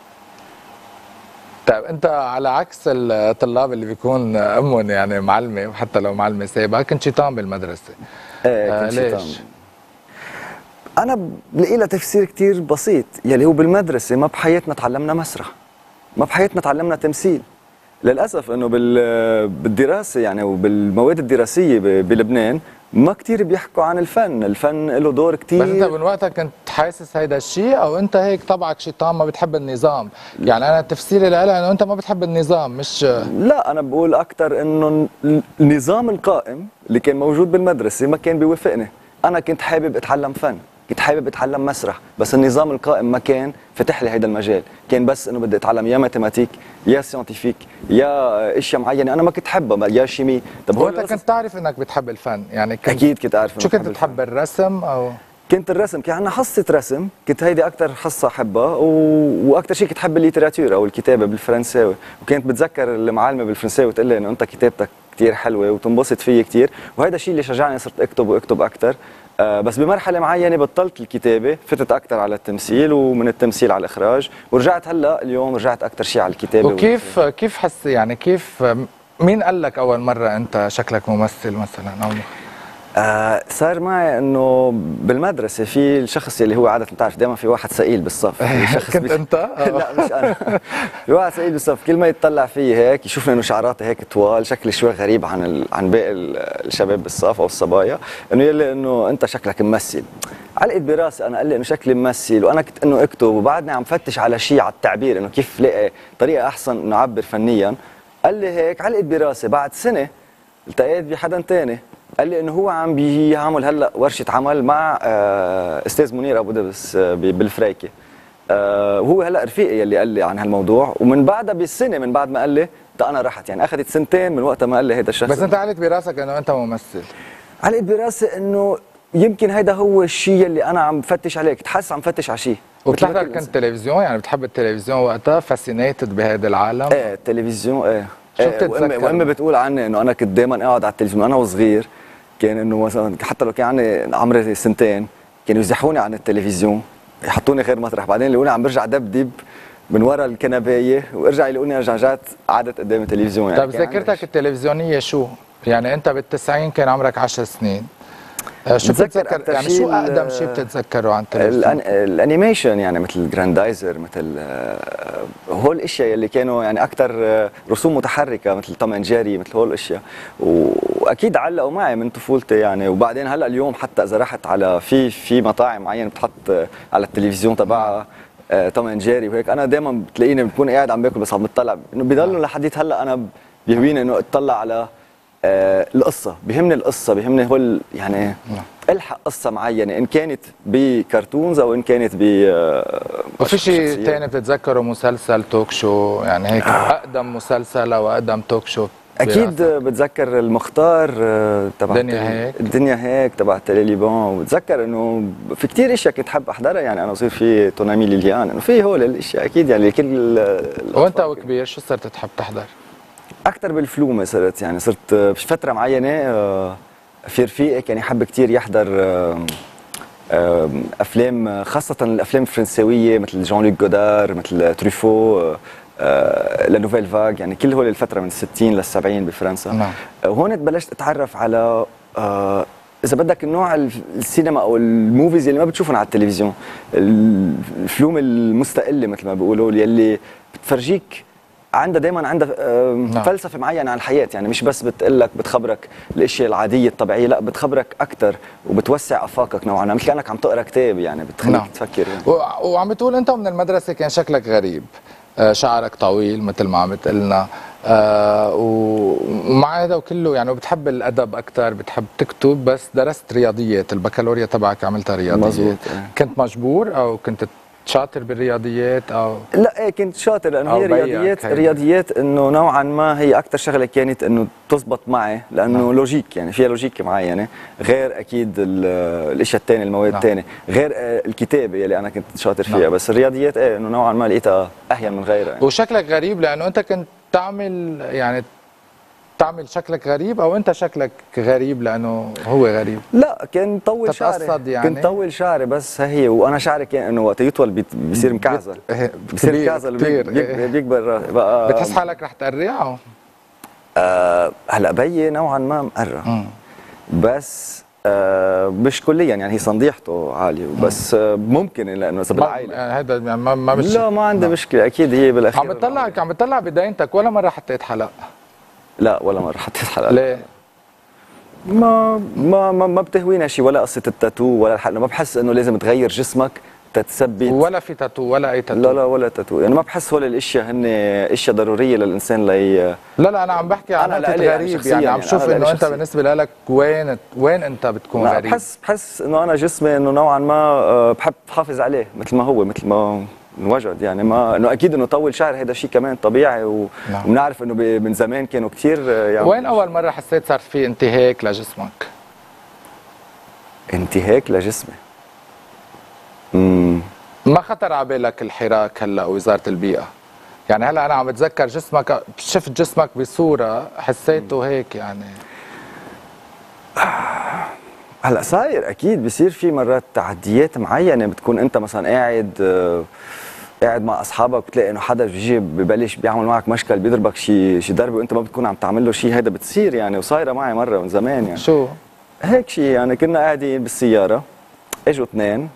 طيب انت على عكس الطلاب اللي بيكون امهم يعني معلمه، وحتى لو معلمه سابقه، كنت شيطان بالمدرسه. ايه كنت شيطان. انا بلاقي لها تفسير كثير بسيط، يلي هو بالمدرسه ما بحياتنا تعلمنا مسرح، ما بحياتنا تعلمنا تمثيل. للاسف انه بالدراسه يعني وبالمواد الدراسيه بلبنان ما كثير بيحكوا عن الفن له دور كثير. بس انت من وقتها كنت حاسس هيدا الشيء او انت هيك طبعك شيطان ما بتحب النظام؟ يعني انا تفسيري لها انه انت ما بتحب النظام مش لا، انا بقول اكثر انه النظام القائم اللي كان موجود بالمدرسه ما كان بيوافقني. انا كنت حابب اتعلم فن، كنت حابب اتعلم مسرح، بس النظام القائم ما كان فتح لي هيدا المجال. كان بس انه بدي اتعلم يا ماتيماتيك يا سيانتيفيك يا اشياء معينه انا ما كنت حبها، يا شيمي. طب هو انت كنت تعرف انك بتحب الفن؟ يعني اكيد كنت عارف. شو كنت بتحب، الرسم او؟ كنت الرسم، كان عندنا حصه رسم، كنت هيدي اكثر حصه احبها، واكثر شيء كنت احب الليتراتور او الكتابه بالفرنساوي. وكانت بتذكر المعلمه بالفرنساوي تقول لي انه انت كتابتك كثير حلوه وتنبسط فيي كثير، وهذا الشيء اللي شجعني صرت اكتب واكتب اكثر. بس بمرحله معينه بطلت الكتابه، فتت اكثر على التمثيل، ومن التمثيل على الاخراج، ورجعت هلا اليوم رجعت اكثر شيء على الكتابه. وكيف حس يعني كيف مين قال لك اول مره انت شكلك ممثل مثلا او صار معي انه بالمدرسه في الشخص اللي هو عاده بتعرف دائما في واحد ثقيل بالصف. كنت انت؟ لا مش انا. في واحد ثقيل بالصف، كل ما يتطلع فيي هيك يشوفني انه شعراتي هيك طوال، شكلي شوي غريب عن باقي الشباب بالصف او الصبايا، انه يقول لي انه انت شكلك ممثل. علقت براسي انا، قال لي انه شكلي ممثل، وانا كنت انه اكتب، وبعدني عم فتش على شيء على التعبير، انه كيف لاقي طريقه احسن انه اعبر فنيا. قال لي هيك، علقت براسي. بعد سنه التقيت بحدا ثاني قال لي انه هو عم بيعمل هلا ورشه عمل مع استاذ منير ابو دبس بالفريكه، وهو هلا رفيقي اللي قال لي عن هالموضوع. ومن بعدها بالسنه من بعد ما قال لي انا رحت، يعني اخذت سنتين من وقتها ما قال لي هيدا الشخص. بس انت علقت براسك انه انت ممثل؟ علقت براسي انه يمكن هيدا هو الشيء اللي انا عم بفتش عليه، كنت حاسس عم فتش على شيء. وبتحضر كنت تلفزيون؟ يعني بتحب التلفزيون وقتها؟ فاسينيتد بهذا العالم؟ ايه التلفزيون ايه. شو بتتذكر؟ وامي بتقول عني انه انا كنت دائما اقعد على التلفزيون انا وصغير. كان انه مثلا حتى لو كان عندي عمري سنتين كانوا يزحوني عن التلفزيون، يحطوني غير مطرح، بعدين يلاقوني عم برجع دبدب من ورا الكنبايه، وارجع يلاقوني رجعت قعدت قدام التلفزيون. يعني طيب ذاكرتك التلفزيونيه شو؟ يعني انت بال90 كان عمرك 10 سنين، شو بتتذكر؟ يعني شو اقدم شيء بتتذكره عن التلفزيون؟ الانيميشن، يعني مثل جراندايزر، مثل هول الاشياء اللي كانوا يعني اكثر رسوم متحركه، مثل توم اند جيري، مثل هول الاشياء، واكيد علقوا معي من طفولتي يعني. وبعدين هلا اليوم حتى اذا رحت على في مطاعم معينه بتحط على التلفزيون تبعها توم اند جيري وهيك، انا دائما بتلاقيني بكون قاعد عم باكل بس عم بتطلع، انه بضلوا لحديت هلا انا بيهويني انه اطلع على القصه، بيهمني القصه، بيهمني هو يعني الحق قصه معينه، ان كانت بكرتونز او ان كانت ب وفي شيء ثاني بتتذكره؟ مسلسل توك شو يعني هيك اقدم مسلسل او اقدم توك شو؟ اكيد بتذكر المختار تبع الدنيا هيك تبع تيليبون، وبتذكر انه في كثير اشياء كنت حب احضرها. يعني انا وصير في تونامي ليليان، انه في هول الاشياء اكيد يعني كل. وانت وكبير شو صرت تحب تحضر؟ اكثر بالفلومه صرت، يعني صرت بفتره معينه في رفيقي كان يحب كثير يحضر افلام، خاصه الافلام الفرنساويه مثل جون لوك جودار، مثل تروفو، لا نوفيل فاغ، يعني كل هول الفتره من 60 لل 70 بفرنسا. نعم. وهون بلشت اتعرف على اذا بدك النوع السينما او الموفيز اللي ما بتشوفهم على التلفزيون، الفلوم المستقله مثل ما بيقولوا، يلي بتفرجيك عندها دائما عندها فلسفه معينه عن الحياه، يعني مش بس بتقول لك بتخبرك الاشياء العاديه الطبيعيه، لا بتخبرك اكثر وبتوسع افاقك نوعا ما، مثل كانك عم تقرا كتاب، يعني بتخليك تفكر يعني. وعم بتقول انت من المدرسه كان شكلك غريب، شعرك طويل مثل ما عم تقلنا، ومع هذا وكله يعني بتحب الادب اكثر، بتحب تكتب، بس درست رياضيات، البكالوريا تبعك عملتها رياضيات. مزبوط. كنت مجبور او كنت شاطر بالرياضيات او لا؟ ايه كنت شاطر، لانه هي رياضيات انه نوعا ما هي اكثر شغله كانت انه تزبط معي، لانه لوجيك، يعني فيها لوجيك معينه، غير اكيد الاشياء الثانيه، المواد الثانيه، غير الكتابه اللي انا كنت شاطر فيها. بس الرياضيات ايه انه نوعا ما لقيتها اهين من غيرها يعني. وشكلك غريب لانه انت كنت تعمل شكلك غريب، او انت شكلك غريب لانه هو غريب؟ لا، كان طول شعري، يعني كنت طول شعري، بس هي وانا شعري كان انه وقت يطول بيصير مكعزل، بيصير مكعزل بيكبر بقى. بتحس حالك رح تقرع؟ هلا بيي نوعا ما مقرع، بس مش كليا، يعني هي صنديحته عاليه، بس ممكن لانه اذا بالعائله هذا يعني ما لا ما عندي مشكله، اكيد هي بالاخير. عم بتطلع بدايتك، ولا مره حطيت حلق؟ لا ولا مره حطيت حلق. ليه؟ ما بتهوينا شيء، ولا قصه التاتو ولا الحق، ما بحس انه لازم تغير جسمك تثبت، ولا في تاتو ولا اي تاتو. لا ولا تاتو، يعني ما بحس هول الاشياء هن اشياء ضروريه للانسان لا انا عم بحكي عن وقت غريب، يعني عم شوف انه انت بالنسبه لك وين انت بتكون غريب. بحس انه انا جسمي انه نوعا ما بحب احافظ عليه مثل ما هو، مثل ما انوجد، يعني ما انه اكيد انه طول شعر هذا شيء كمان طبيعي وبنعرف انه من زمان كانوا كثير يعني. وين اول مره حسيت صار في انتهاك لجسمك؟ انتهاك لجسمي؟ ما خطر على بالك الحراك هلا ووزاره البيئه؟ يعني هلا انا عم بتذكر جسمك، شفت جسمك بصوره حسيته هيك يعني. هلا صاير اكيد بصير في مرات تعديات معينه، بتكون انت مثلا قاعد مع اصحابك بتلاقي انه حدا بيجي ببلش بيعمل معك مشكل، بيضربك شي ضربه وانت ما بتكون عم تعمل له شيء. هيدا بتصير يعني، وصايره معي مره من زمان يعني. شو هيك شيء يعني؟ كنا قاعدين بالسياره، اجوا اثنين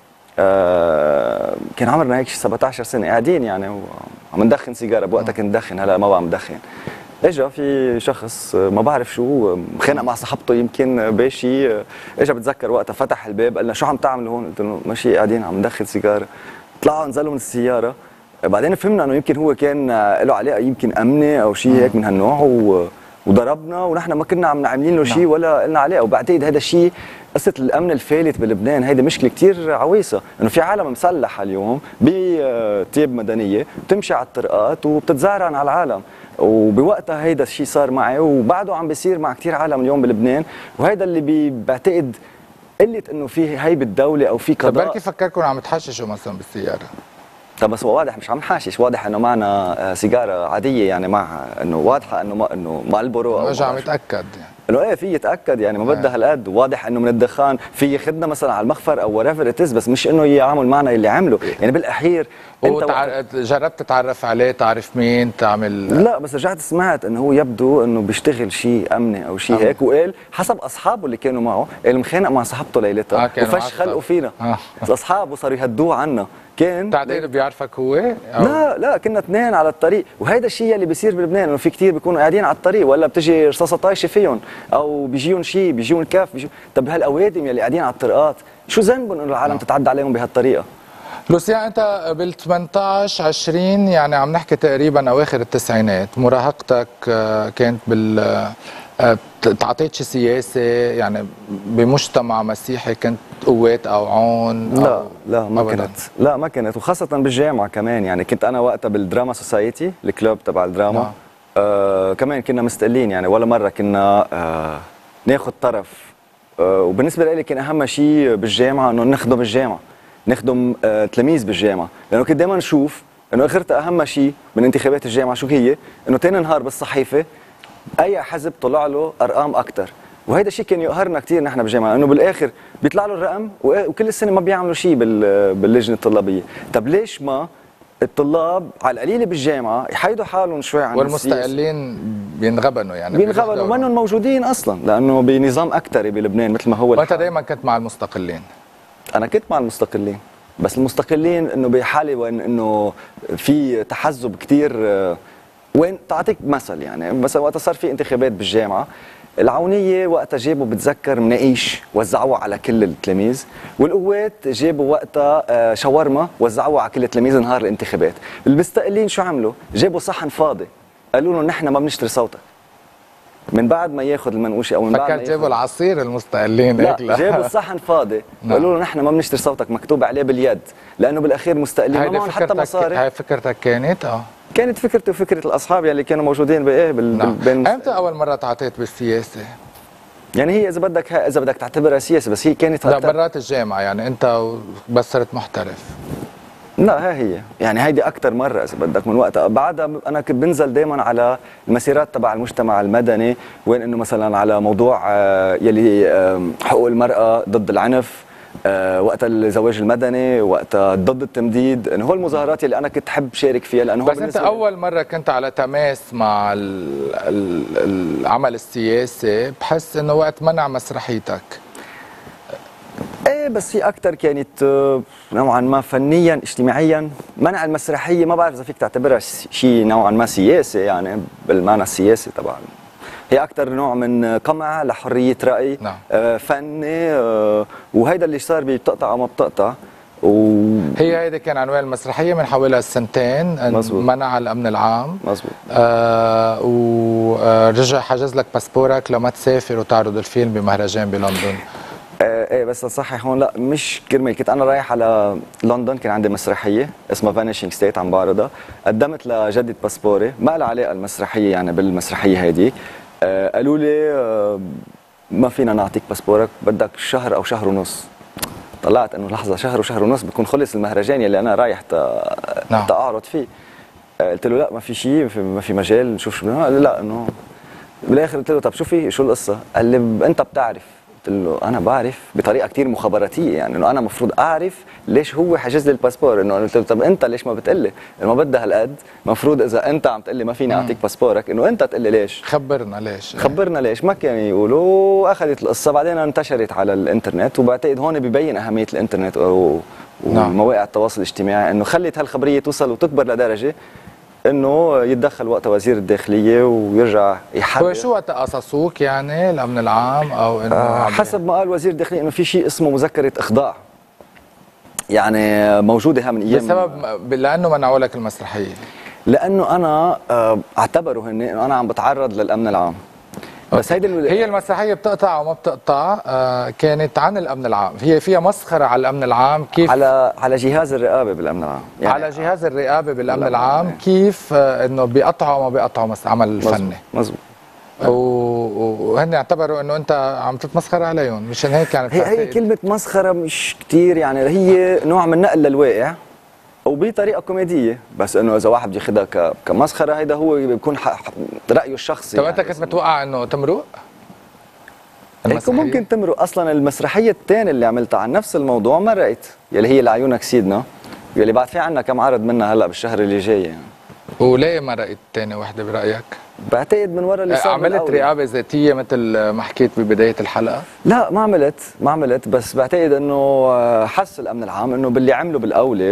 كان عمرنا هيك 17 سنه قاعدين يعني، وعم ندخن سيجاره، بوقتها كنت ندخن، هلا ما بعمل دخن. اجا في شخص ما بعرف شو مخانق مع صاحبته يمكن باشي، اجا بتذكر وقتها فتح الباب قال لنا شو عم تعملوا هون؟ قلت له ماشي قاعدين عم ندخن سيجاره. طلعوا نزلوا من السياره، بعدين فهمنا انه يمكن هو كان له علاقه يمكن امني او شيء هيك من هالنوع، وضربنا ونحن ما كنا عم عاملين له شيء ولا لنا علاقه. وبعتقد هذا الشيء قصه الامن الفالت بلبنان، هيدي مشكله كثير عويصه، انه في عالم مسلحه اليوم بتياب مدنيه بتمشي على الطرقات وبتتزعرن على العالم، وبوقتها هيدا الشيء صار معي وبعده عم بيصير مع كثير عالم اليوم بلبنان. وهيدا اللي بعتقد قله انه في هيبه الدوله او في قضاء. بركي فكركم عم تحششوا مثلا بالسياره. طب بس واضح مش عم نحاشش، واضح انه معنا سيجاره عاديه يعني، مع انه واضحه انه مالبورو او مش عم يتاكد يعني انه ايه في يتاكد يعني، ما بدها هالقد. واضح انه من الدخان في ياخذنا مثلا على المخفر او وريفر اتز، بس مش انه يعمل معنا اللي عمله يعني. بالاخير انت جربت تتعرف عليه، تعرف مين، تعمل؟ لا بس رجعت سمعت انه هو يبدو انه بيشتغل شيء امني او شيء هيك، وقال حسب اصحابه اللي كانوا معه، قال مخانق مع صاحبته ليلتها وفش خلقوا فينا. اصحابه صاروا يهدوه عنا. كان تعتقد بيعرفك هو؟ لا كنا اثنين على الطريق، وهيدا الشيء اللي بيصير بلبنان، انه في كثير بيكونوا قاعدين على الطريق ولا بتجي رصاصه طايشه فيهم، او بيجيهم شيء، بيجيهم كاف طب هالاوادم يلي قاعدين على الطرقات شو ذنبهم انه العالم تتعدى عليهم بهالطريقه؟ لوسيان انت بال 18 20 يعني عم نحكي تقريبا اواخر التسعينات، مراهقتك كانت تعاطيت شي سياسه يعني بمجتمع مسيحي، كنت قوات او عون؟ لا ما كانت وخاصه بالجامعه كمان يعني. كنت انا وقتها بالدراما سوسايتي، الكلوب تبع الدراما. كمان كنا مستقلين يعني، ولا مره كنا ناخذ طرف. وبالنسبه لي كان اهم شيء بالجامعه انه نخدم الجامعه، نخدم تلاميذ بالجامعه، لانه كنت دائما نشوف انه اخرتها اهم شيء من انتخابات الجامعه شو هي؟ انه ثاني نهار بالصحيفه اي حزب طلع له ارقام اكثر، وهذا الشيء كان يقهرنا كثير نحن بالجامعه، لانه بالاخر بيطلع له الرقم وكل السنه ما بيعملوا شيء باللجنه الطلابيه. طب ليش ما الطلاب على القليله بالجامعه يحيدوا حالهم شوي عن والمستقلين بينغبنوا يعني، بينغبنوا ومنهم موجودين اصلا، لانه بنظام اكتري بلبنان مثل ما هو. وانت دائما كنت مع المستقلين؟ انا كنت مع المستقلين، بس المستقلين انه بحاله وين انه في تحزب كثير. وين تعطيك مثل يعني، مثلا وقت صار في انتخابات بالجامعه العونيه، وقتها جابوا بتذكر مناقيش وزعوها على كل التلاميذ، والقوات جابوا وقتها شاورما وزعوها على كل التلاميذ نهار الانتخابات. المستقلين شو عملوا؟ جابوا صحن فاضي، قالوا له نحن ما بنشتري صوتك. من بعد ما ياخذ المنقوشه او من بعد ما جابوا العصير المستقلين هيك. لا جابوا الصحن فاضي قالوا له نحن ما بنشتري صوتك، مكتوب عليه باليد، لانه بالاخير مستقلين ما معهم حتى مصاري. هاي فكرتك كانت؟ كانت فكرتي وفكره الاصحاب يلي كانوا موجودين بين. امتى اول مره تعاطيت بالسياسه؟ يعني هي اذا بدك تعتبرها سياسه، بس هي كانت لا برات الجامعه يعني، انت بس صرت محترف. لا هي يعني هيدي اكثر مره اذا بدك من وقتها. بعدها انا كنت بنزل دائما على المسيرات تبع المجتمع المدني، وين انه مثلا على موضوع يلي حقوق المراه، ضد العنف، وقت الزواج المدني، وقت ضد التمديد، انه هو المظاهرات اللي انا كنت حب شارك فيها. لانه بس انت اول مره كنت على تماس مع العمل السياسي، بحس انه وقت منع مسرحيتك. ايه بس هي اكثر كانت نوعا ما فنيا اجتماعيا. منع المسرحيه ما بعرف اذا فيك تعتبرها شيء نوعا ما سياسي يعني بالمعنى السياسي طبعا، هي اكثر نوع من قمع لحريه راي. نعم. فني. وهيدا اللي صار بتقطع ما بتقطع. هي هيدي كان عنوان المسرحيه من حوالي سنتين. مزبوط. منع الامن العام. مزبوط. ورجع حجز لك باسبورك لما تسافر وتعرض الفيلم بمهرجان بلندن. ايه بس صحيح هون لا مش كرمال كنت انا رايح على لندن، كان عندي مسرحيه اسمها فانيشينج ستيت عم بعرضها، قدمت لجدة باسبوري، ما لها علاقه المسرحيه يعني بالمسرحيه هيدي. قالوا لي ما فينا نعطيك باسبورك، بدك شهر او شهر ونص. طلعت انه لحظه، شهر وشهر ونص بكون خلص المهرجان يلي انا رايح اعرض فيه. قلت له لا ما في شيء، ما في مجال نشوف شو. قال لي لا انه بالاخر قلت له طب شو القصه؟ قال لي انت بتعرف. قلت له انا بعرف بطريقه كثير مخابراتيه، يعني انه انا المفروض اعرف ليش هو حجز لي الباسبور. انه قلت له طب انت ليش ما بتقول لي؟ ما بدها هالقد، المفروض اذا انت عم تقول لي ما فيني اعطيك باسبورك انه انت تقول لي ليش. خبرنا ليش. خبرنا ليش. ما كانوا يقولوا. اخذت القصه بعدين انتشرت على الانترنت، وبعتقد هون ببين اهميه الانترنت ومواقع التواصل الاجتماعي، انه خلت هالخبريه توصل وتكبر لدرجه انه يتدخل وقتها وزير الداخليه ويرجع يحرر. هو شو وقت قصصوك يعني الامن العام او انه حسب ما قال وزير الداخليه انه في شيء اسمه مذكره اخضاع، يعني موجوده من ايام. بسبب لانه منعوا لك المسرحيه؟ لانه انا اعتبروا هن انه انا عم بتعرض للامن العام. بس هي المسرحيه بتقطع او ما بتقطع كانت عن الامن العام، هي فيها مسخره على الامن العام. كيف على جهاز الرقابه بالامن العام، يعني على جهاز الرقابه بالامن العام كيف انه بيقطعوا او ما بيقطعوا عمل فني. مزبوط. وهن اعتبروا انه انت عم تتمسخر عليهم، مشان هيك كانت هي كلمه مسخره مش كثير، يعني هي نوع من نقل للواقع وبطريقه كوميديه، بس انه اذا واحد بياخذها كمسخره هيدا هو بيكون رايه الشخصي. طب انت كنت متوقع انه تمرق؟ ممكن تمرق. اصلا المسرحيه الثانيه اللي عملتها عن نفس الموضوع مرقت، يلي هي لعيونك سيدنا، يلي بعد في عنا كم عرض منها هلا بالشهر اللي جاي يعني. وليه مرقت ثاني وحده برايك؟ بعتقد من ورا اللي صار. عملت رقابه ذاتيه مثل ما حكيت ببدايه الحلقه؟ لا ما عملت بس بعتقد انه حس الامن العام انه باللي عملوا بالاولى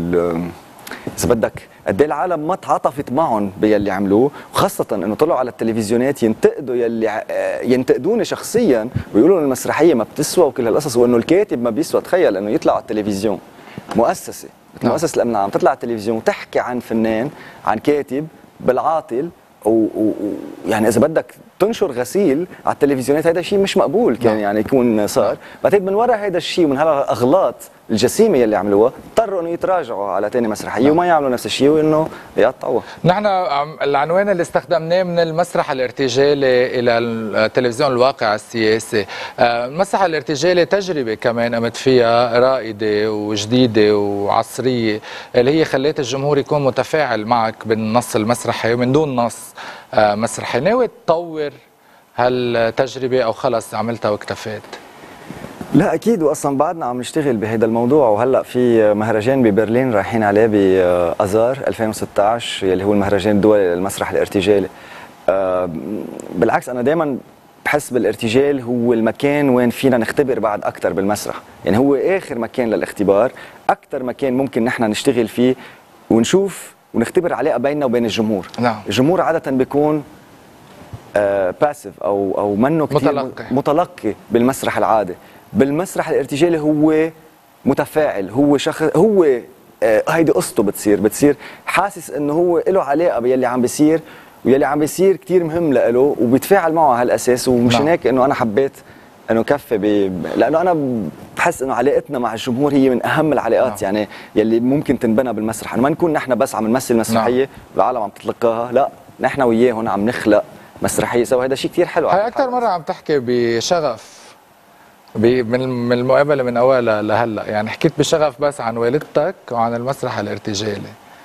اذا بدك قد ايه العالم ما تعاطفت معهم باللي عملوه، وخاصه انه طلعوا على التلفزيونات ينتقدوا يلي ينتقدوني شخصيا ويقولوا المسرحيه ما بتسوى وكل هالقصص، وانه الكاتب ما بيسوى. تخيل انه يطلع على التلفزيون مؤسسه مثل مؤسسه الامن العام تطلع على التلفزيون وتحكي عن فنان، عن كاتب بالعاطل، يعني اذا بدك تنشر غسيل على التلفزيونات، هذا شيء مش مقبول كان يعني يكون صار. بعتقد من وراء هذا الشيء ومن هالاغلاط الجسيمه يلي عملوها اضطروا انه يتراجعوا على ثاني مسرحيه وما يعملوا نفس الشيء وانه يقطعوها. نحن العنوان اللي استخدمناه من المسرح الارتجالي الى التلفزيون الواقع السياسي، المسرح الارتجالي تجربه كمان قمت فيها رائده وجديده وعصريه، اللي هي خلت الجمهور يكون متفاعل معك بالنص المسرحي ومن دون نص مسرحي. ناوي تطور هالتجربه او خلص عملتها واكتفيت؟ لا اكيد، واصلا بعدنا عم نشتغل بهذا الموضوع، وهلا في مهرجان ببرلين رايحين عليه باذار 2016 يلي هو المهرجان الدولي للمسرح الارتجالي. بالعكس انا دائما بحس بالارتجال هو المكان وين فينا نختبر بعد اكثر بالمسرح، يعني هو اخر مكان للاختبار، اكثر مكان ممكن نحن نشتغل فيه ونشوف ونختبر علاقه بيننا وبين الجمهور. نعم. الجمهور عاده بيكون باسيف او منه كثير متلقي بالمسرح العادي. بالمسرح الارتجالي هو متفاعل، هو شخص، هو هيدي قصته بتصير حاسس انه هو له علاقه باللي عم بيصير، واللي عم بيصير كثير مهم له وبيتفاعل معه على هالاساس. ومشان هيك انه انا حبيت انه كفي لانه انا بحس انه علاقتنا مع الجمهور هي من اهم العلاقات يعني يلي ممكن تنبنى بالمسرح، انه ما نكون نحن بس عم نمثل مسرحيه والعالم عم تتلقاها، لا نحن وياهم عم نخلق مسرحيه سوا. هذا شيء كثير حلو. هي اكثر مره عم تحكي بشغف من المقابله من اولها لهلا، يعني حكيت بشغف بس عن والدتك وعن المسرح الارتجالي.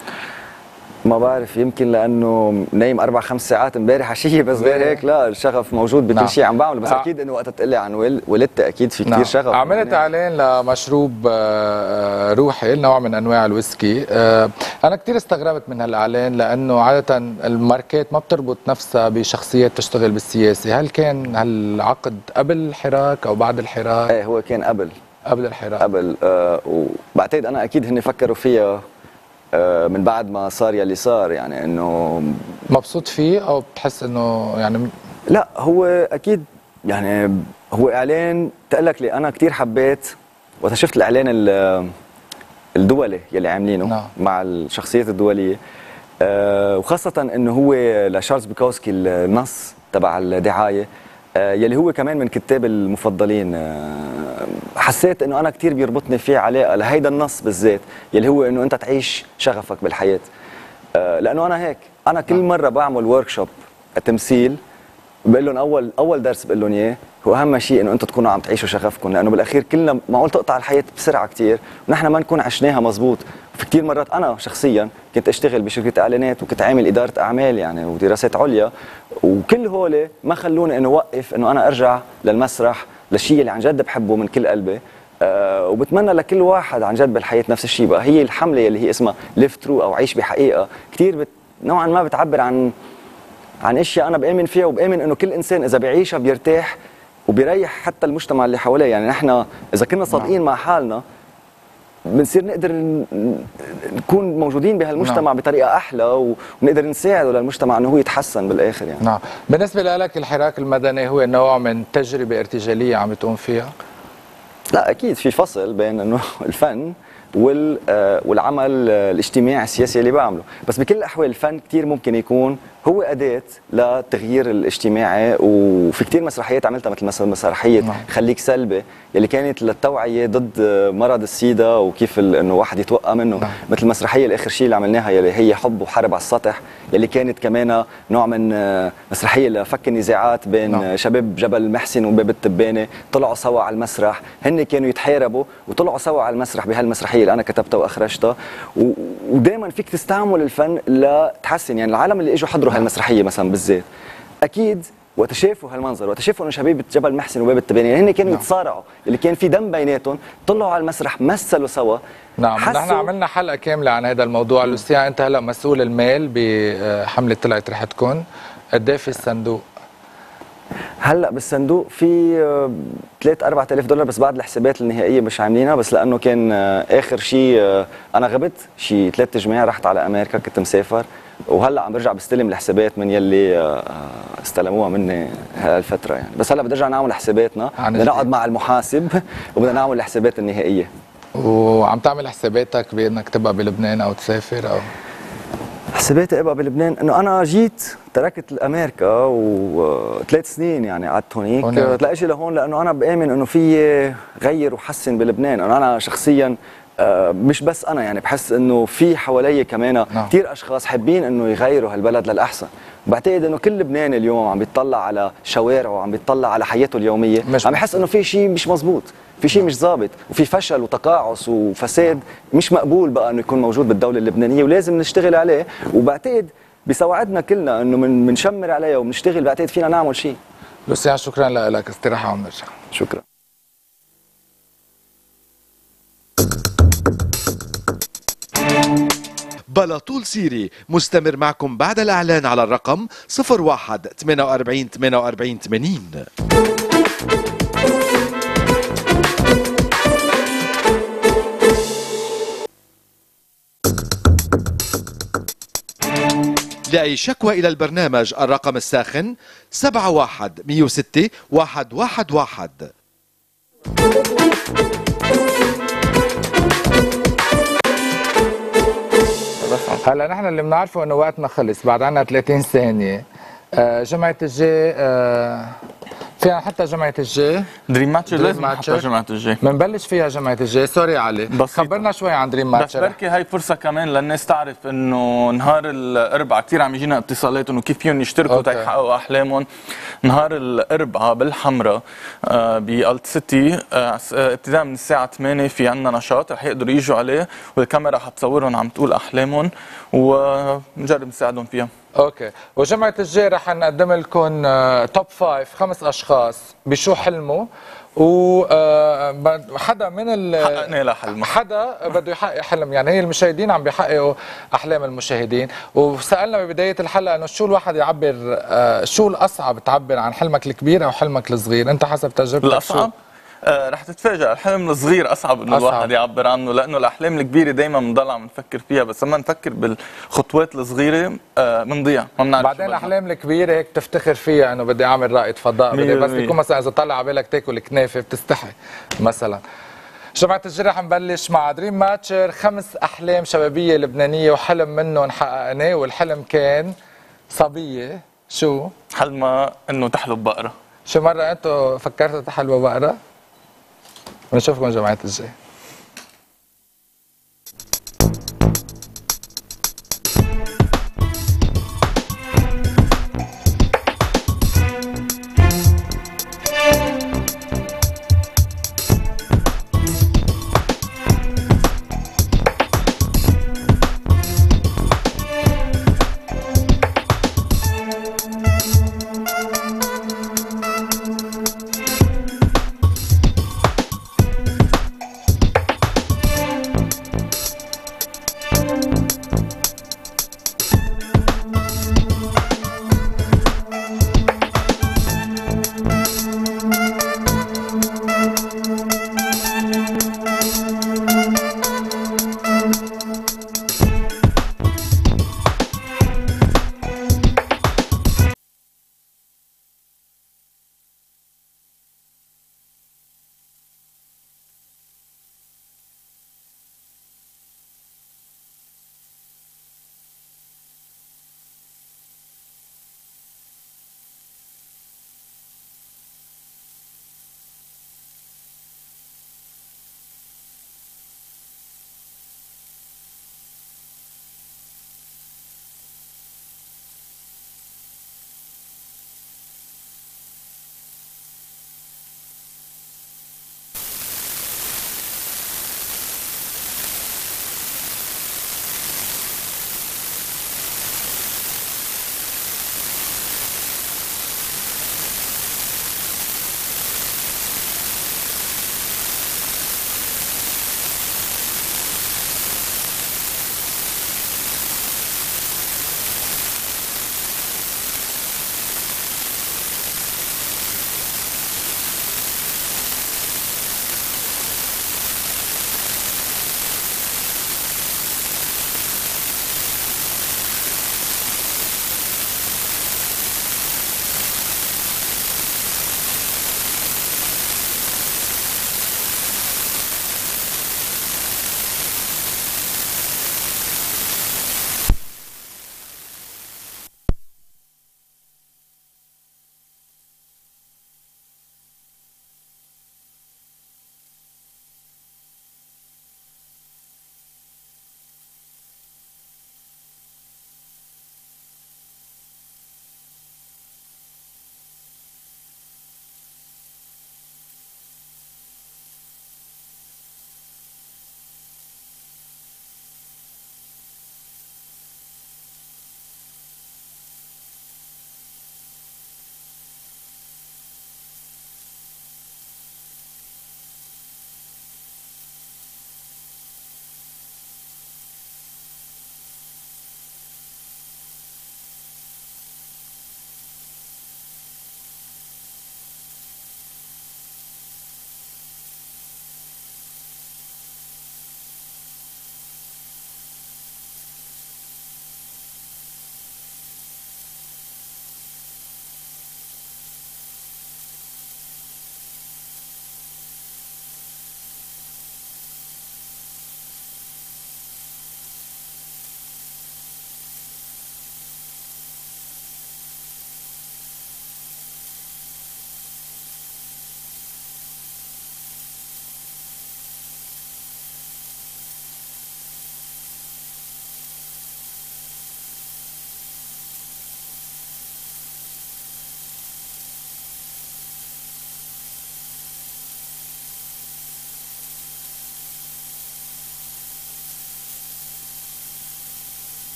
ما بعرف، يمكن لانه نايم 4-5 ساعات امبارح عشيه، بس غير هيك لا الشغف موجود بكل شيء عم بعمله. بس اكيد انه وقت تقول لي عن والدتي اكيد في كثير شغف. عملت اعلان لمشروب روحي، نوع من انواع الويسكي. انا كثير استغربت من هالاعلان لانه عاده الماركات ما بتربط نفسها بشخصيات تشتغل بالسياسه. هل كان هالعقد قبل الحراك او بعد الحراك؟ ايه هو كان قبل الحراك. قبل وبعتقد انا اكيد هن فكروا فيها من بعد ما صار يلي صار، يعني انه مبسوط فيه او بتحس انه يعني لا هو اكيد يعني هو اعلان تقلك لي انا كثير حبيت وقت شفت الاعلان الدولي يلي عاملينه مع الشخصيات الدوليه، وخاصه انه هو لشارلز بوكوسكي النص تبع الدعايه يلي هو كمان من كتاب المفضلين. حسيت انه انا كثير بيربطني فيه علاقه لهيدا النص بالذات يلي هو انه انت تعيش شغفك بالحياه. لانه انا هيك، انا كل مره بعمل ورك شوب تمثيل بقول لهم اول درس بقول لهم اياه هو اهم شيء انه انتم تكونوا عم تعيشوا شغفكم، لانه بالاخير كلنا معقول تقطع الحياه بسرعه كثير ونحن ما نكون عشناها مزبوط. وفي كثير مرات انا شخصيا كنت اشتغل بشركه اعلانات وكنت عامل اداره اعمال يعني ودراسات عليا، وكل هول ما خلوني انه اوقف انه انا ارجع للمسرح للشيء اللي عن جد بحبه من كل قلبي. وبتمنى لكل واحد عن جد بالحياه نفس الشيء بقى. هي الحمله اللي هي اسمها ليف ترو او عيش بحقيقه كثير نوعا ما بتعبر عن اشياء انا بامن فيها، وبامن انه كل انسان اذا بيعيشها بيرتاح وبيريح حتى المجتمع اللي حواليه. يعني نحن اذا كنا صادقين مع حالنا بنصير نقدر نكون موجودين بهالمجتمع بطريقه احلى، ونقدر نساعده للمجتمع انه هو يتحسن بالاخر يعني. نعم. بالنسبه لك الحراك المدني هو نوع من تجربه ارتجاليه عم تقوم فيها؟ لا اكيد في فصل بين انه الفن والعمل الاجتماعي السياسي اللي بعمله، بس بكل الاحوال الفن كثير ممكن يكون هو اداه للتغيير الاجتماعي. وفي كثير مسرحيات عملتها مثل مسرحيه خليك سلبي يلي كانت للتوعيه ضد مرض السيدا وكيف انه واحد يتوقى منه، مثل المسرحيه الاخر شيء اللي عملناها يلي هي حب وحرب على السطح يلي كانت كمان نوع من مسرحيه لفك النزاعات بين شباب جبل محسن وباب التبانه، طلعوا سوا على المسرح، هن كانوا يتحاربوا وطلعوا سوا على المسرح بهالمسرحيه اللي انا كتبتها واخرجتها. ودائما فيك تستعمل الفن لتحسن، يعني العالم اللي اجوا حضروا هالمسرحيه مثلا بالذات اكيد وقت شافوا هالمنظر، وقت شافوا انه شباب جبل محسن وباب التبانه يعني هن كانوا يتصارعوا اللي كان في دم بيناتهم، طلعوا على المسرح مثلوا سوا. نعم نحن عملنا حلقه كامله عن هذا الموضوع. لوسيان انت هلا مسؤول المال بحمله طلعت رح تكون قد ايه في الصندوق؟ هلا بالصندوق في 3-4,000 دولار بس بعد الحسابات النهائيه مش عاملينها، بس لانه كان اخر شيء انا غبت شيء 3 جماعه رحت على امريكا كنت مسافر، وهلا عم برجع بستلم الحسابات من يلي استلموها مني هالفتره يعني. بس هلا بدي ارجع نعمل حساباتنا، بدنا نقعد مع المحاسب وبدنا نعمل الحسابات النهائيه. وعم تعمل حساباتك بانك تبقى بلبنان او تسافر او حساباتي ابقى بلبنان؟ انه انا جيت تركت امريكا و3 سنين يعني قعدت هونيك تلاقي شيء لهون، لانه انا بامن انه في غير وحسن بلبنان. انا شخصيا مش بس انا يعني بحس انه في حوالي كمان كثير اشخاص حابين انه يغيروا هالبلد للاحسن. بعتقد انه كل لبناني اليوم عم بيطلع على شوارعه وعم بيطلع على حياته اليوميه عم يحس انه في شيء مش مزبوط، في شيء مش ظابط، وفي فشل وتقاعس وفساد مش مقبول بقى انه يكون موجود بالدوله اللبنانيه، ولازم نشتغل عليه. وبعتقد بسواعدنا كلنا انه بنشمر عليها وبنشتغل، بعتقد فينا نعمل شيء. لوسيان شكرا لك، استراحه ونرجع. شكرا. بلا طول سيري مستمر معكم بعد الإعلان على الرقم 01 48 48 80. لأي شكوى إلى البرنامج الرقم الساخن 71 106 111. هلا نحن اللي بنعرفه انه وقتنا خلص، بعد عنا 30 ثانية. جمعة الجي فيها حتى جمعة الجي دريم ماتشر، لازم نحطها جمعة الجي، بنبلش فيها جمعة الجي. سوري علي، خبرنا شوي عن دريم ماتشر. بس بركي هاي فرصة كمان للناس تعرف انه نهار الاربعاء كثير عم يجينا اتصالات انه كيف فيهم يشتركوا تيحققوا احلامهم. نهار الاربعاء بالحمراء بالت سيتي ابتداء من الساعة 8 في عندنا نشاط رح يقدروا يجوا عليه، والكاميرا حتصورهم عم تقول احلامهم ونجرب نساعدهم فيها. اوكي. وجمعة الجاي رح نقدم لكم توب 5 اشخاص بشو حلموا، وحدا من حققنا له حلم، حدا بده يحقق حلم. يعني هي المشاهدين عم بيحققوا احلام المشاهدين. وسالنا ببدايه الحلقه انه شو الواحد يعبر، شو الاصعب تعبر عن حلمك الكبير او حلمك الصغير؟ انت حسب تجربتك الاصعب رح تتفاجئ الحلم الصغير اصعب انه الواحد يعبر عنه، لانه الاحلام الكبيره دايما بنضل عم نفكر فيها، بس لما نفكر بالخطوات الصغيره بنضيع، ما بنعرف. بعدين الاحلام الكبيره هيك بتفتخر فيها انه بدي اعمل رائد فضاء، بدي بس يكون مثلا اذا طلع على بالك تاكل كنافه بتستحي مثلا. جماعة الجيل رح نبلش مع دريم ماتشر. 5 أحلام شبابية لبنانية وحلم منهم حققناه، والحلم كان صبية شو؟ حلمها انه تحلب بقرة. شو مرة انتوا فكرتوا تحلبوا بقرة؟ بنشوفكم جماعة الجيل.